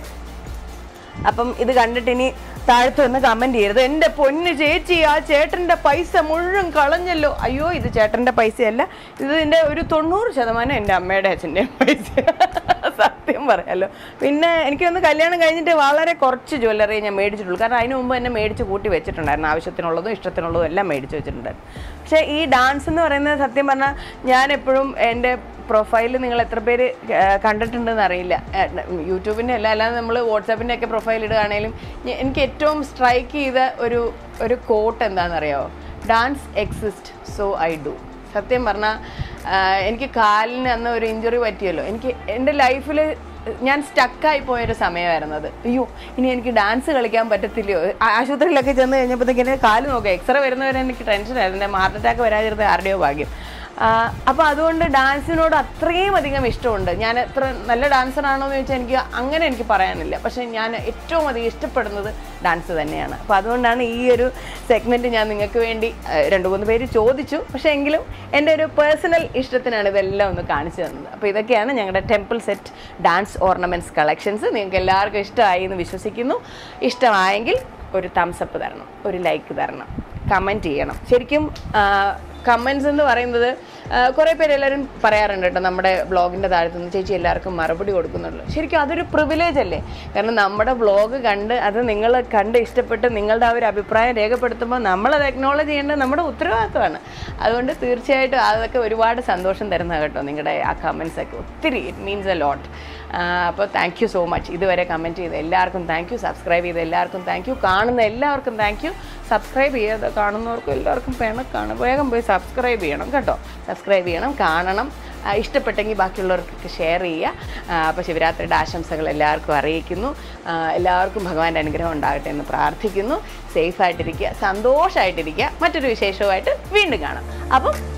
അപ്പം ഇത് കണ്ടിട്ട് ഇനി താഴത്ത് വന്ന് കമൻറ്റ് ചെയ്യരുത്, എൻ്റെ പൊന്ന് ചേച്ചി ആ ചേട്ടൻ്റെ പൈസ മുഴുവൻ കളഞ്ഞല്ലോ. അയ്യോ, ഇത് ചേട്ടൻ്റെ പൈസയല്ല, ഇതിൻ്റെ ഒരു തൊണ്ണൂറ് ശതമാനം എൻ്റെ അമ്മയുടെ അച്ഛൻ്റെയും പൈസ, സത്യം പറയാമല്ലോ. പിന്നെ എനിക്കൊന്ന് കല്യാണം കഴിഞ്ഞിട്ട് വളരെ കുറച്ച് ജ്വല്ലറി ഞാൻ മേടിച്ചിട്ടുള്ളൂ. കാരണം അതിന് മുമ്പ് എന്നെ മേടിച്ച് കൂട്ടി വെച്ചിട്ടുണ്ടായിരുന്നു, ആവശ്യത്തിനുള്ളതും ഇഷ്ടത്തിനുള്ളതും എല്ലാം മേടിച്ച് വെച്ചിട്ടുണ്ടായിരുന്നു. പക്ഷേ ഈ ഡാൻസ് എന്ന് പറയുന്നത് സത്യം പറഞ്ഞാൽ ഞാൻ എപ്പോഴും എൻ്റെ പ്രൊഫൈല് നിങ്ങൾ എത്ര പേര് കണ്ടിട്ടുണ്ടെന്ന് അറിയില്ല, യൂട്യൂബിൻ്റെ അല്ല, അല്ലാതെ നമ്മൾ വാട്സാപ്പിൻ്റെ ഒക്കെ പ്രൊഫൈൽ ഇടുകയാണെങ്കിലും എനിക്ക് ഏറ്റവും സ്ട്രൈക്ക് ചെയ്ത ഒരു ഒരു കോട്ട് എന്താണെന്നറിയാമോ? Dance exist so I do. സത്യം പറഞ്ഞാൽ എനിക്ക് കാലിന് അന്ന് ഒരു ഇഞ്ചുറി പറ്റിയല്ലോ. എനിക്ക് എൻ്റെ ലൈഫിൽ ഞാൻ സ്റ്റക്കായി പോയൊരു സമയമായിരുന്നത്. അയ്യോ, ഇനി എനിക്ക് ഡാൻസ് കളിക്കാൻ പറ്റത്തില്ലയോ? ആശുപത്രിയിലൊക്കെ ചെന്ന് കഴിഞ്ഞപ്പോഴത്തേക്ക് എൻ്റെ കാല് നോക്കുക, എക്സ്റേ വരുന്നവരെ എനിക്ക് ടെൻഷനായിരുന്നു, എൻ്റെ ഹാർട്ട് അറ്റാക്ക് വരാതിരുന്നത് ആരുടെയോ ഭാഗ്യം. അപ്പോൾ അതുകൊണ്ട് ഡാൻസിനോട് അത്രയും അധികം ഇഷ്ടമുണ്ട്. ഞാൻ എത്ര നല്ല ഡാൻസറാണോ എന്ന് ചോദിച്ചാൽ എനിക്ക് അങ്ങനെ എനിക്ക് പറയാനില്ല, പക്ഷേ ഞാൻ ഏറ്റവും അധികം ഇഷ്ടപ്പെടുന്നത് ഡാൻസ് തന്നെയാണ്. അപ്പോൾ അതുകൊണ്ടാണ് ഈ ഒരു സെഗ്മെൻറ്റ് ഞാൻ നിങ്ങൾക്ക് വേണ്ടി രണ്ട് മൂന്ന് പേര് ചോദിച്ചു, പക്ഷേ എങ്കിലും എൻ്റെ ഒരു പേഴ്സണൽ ഇഷ്ടത്തിനാണ് ഇതെല്ലാം ഒന്ന് കാണിച്ചു തന്നത്. അപ്പോൾ ഇതൊക്കെയാണ് ഞങ്ങളുടെ temple set dance ornaments collections. നിങ്ങൾക്ക് എല്ലാവർക്കും ഇഷ്ടമായി എന്ന് വിശ്വസിക്കുന്നു. ഇഷ്ടമായെങ്കിൽ ഒരു തംസ് അപ്പ് തരണം, ഒരു ലൈക്ക് തരണം, കമൻറ്റ് ചെയ്യണം. ശരിക്കും കമൻസ് എന്ന് പറയുന്നത് കുറേ പേര് എല്ലാവരും പറയാറുണ്ട് കേട്ടോ നമ്മുടെ ബ്ലോഗിൻ്റെ താഴത്തുനിന്ന്, ചേച്ചി എല്ലാവർക്കും മറുപടി കൊടുക്കുന്നുള്ളൂ. ശരിക്കും അതൊരു പ്രിവിലേജ് അല്ലേ? കാരണം നമ്മുടെ ബ്ലോഗ് കണ്ട് അത് നിങ്ങൾ കണ്ട് ഇഷ്ടപ്പെട്ട് നിങ്ങളുടെ ആ ഒരു അഭിപ്രായം രേഖപ്പെടുത്തുമ്പോൾ നമ്മളത് അക്നോളജ് ചെയ്യേണ്ടത് നമ്മുടെ ഉത്തരവാദിത്വമാണ്. അതുകൊണ്ട് തീർച്ചയായിട്ടും അതൊക്കെ ഒരുപാട് സന്തോഷം തരുന്നതാണ് കേട്ടോ, നിങ്ങളുടെ ആ കമൻസൊക്കെ ഒത്തിരി. It means a lot. അപ്പോൾ താങ്ക് യു സോ മച്ച്. ഇതുവരെ കമൻറ്റ് ചെയ്ത എല്ലാവർക്കും താങ്ക് യു, സബ്സ്ക്രൈബ് ചെയ്ത എല്ലാവർക്കും താങ്ക് യു, കാണുന്ന എല്ലാവർക്കും താങ്ക് യു. സബ്സ്ക്രൈബ് ചെയ്യാതെ കാണുന്നവർക്കും എല്ലാവർക്കും പിണക്കാണ്, വേഗം പോയി സബ്സ്ക്രൈബ് ചെയ്യണം കേട്ടോ. സബ്സ്ക്രൈബ് ചെയ്യണം, കാണണം, ഇഷ്ടപ്പെട്ടെങ്കിൽ ബാക്കിയുള്ളവർക്കൊക്കെ ഷെയർ ചെയ്യുക. അപ്പോൾ ശിവരാത്രിയുടെ ആശംസകൾ എല്ലാവർക്കും അറിയിക്കുന്നു. എല്ലാവർക്കും ഭഗവാന്റെ അനുഗ്രഹം ഉണ്ടാകട്ടെ എന്ന് പ്രാർത്ഥിക്കുന്നു. സേഫായിട്ടിരിക്കുക, സന്തോഷമായിട്ടിരിക്കുക. മറ്റൊരു വിശേഷവുമായിട്ട് വീണ്ടും കാണാം. അപ്പം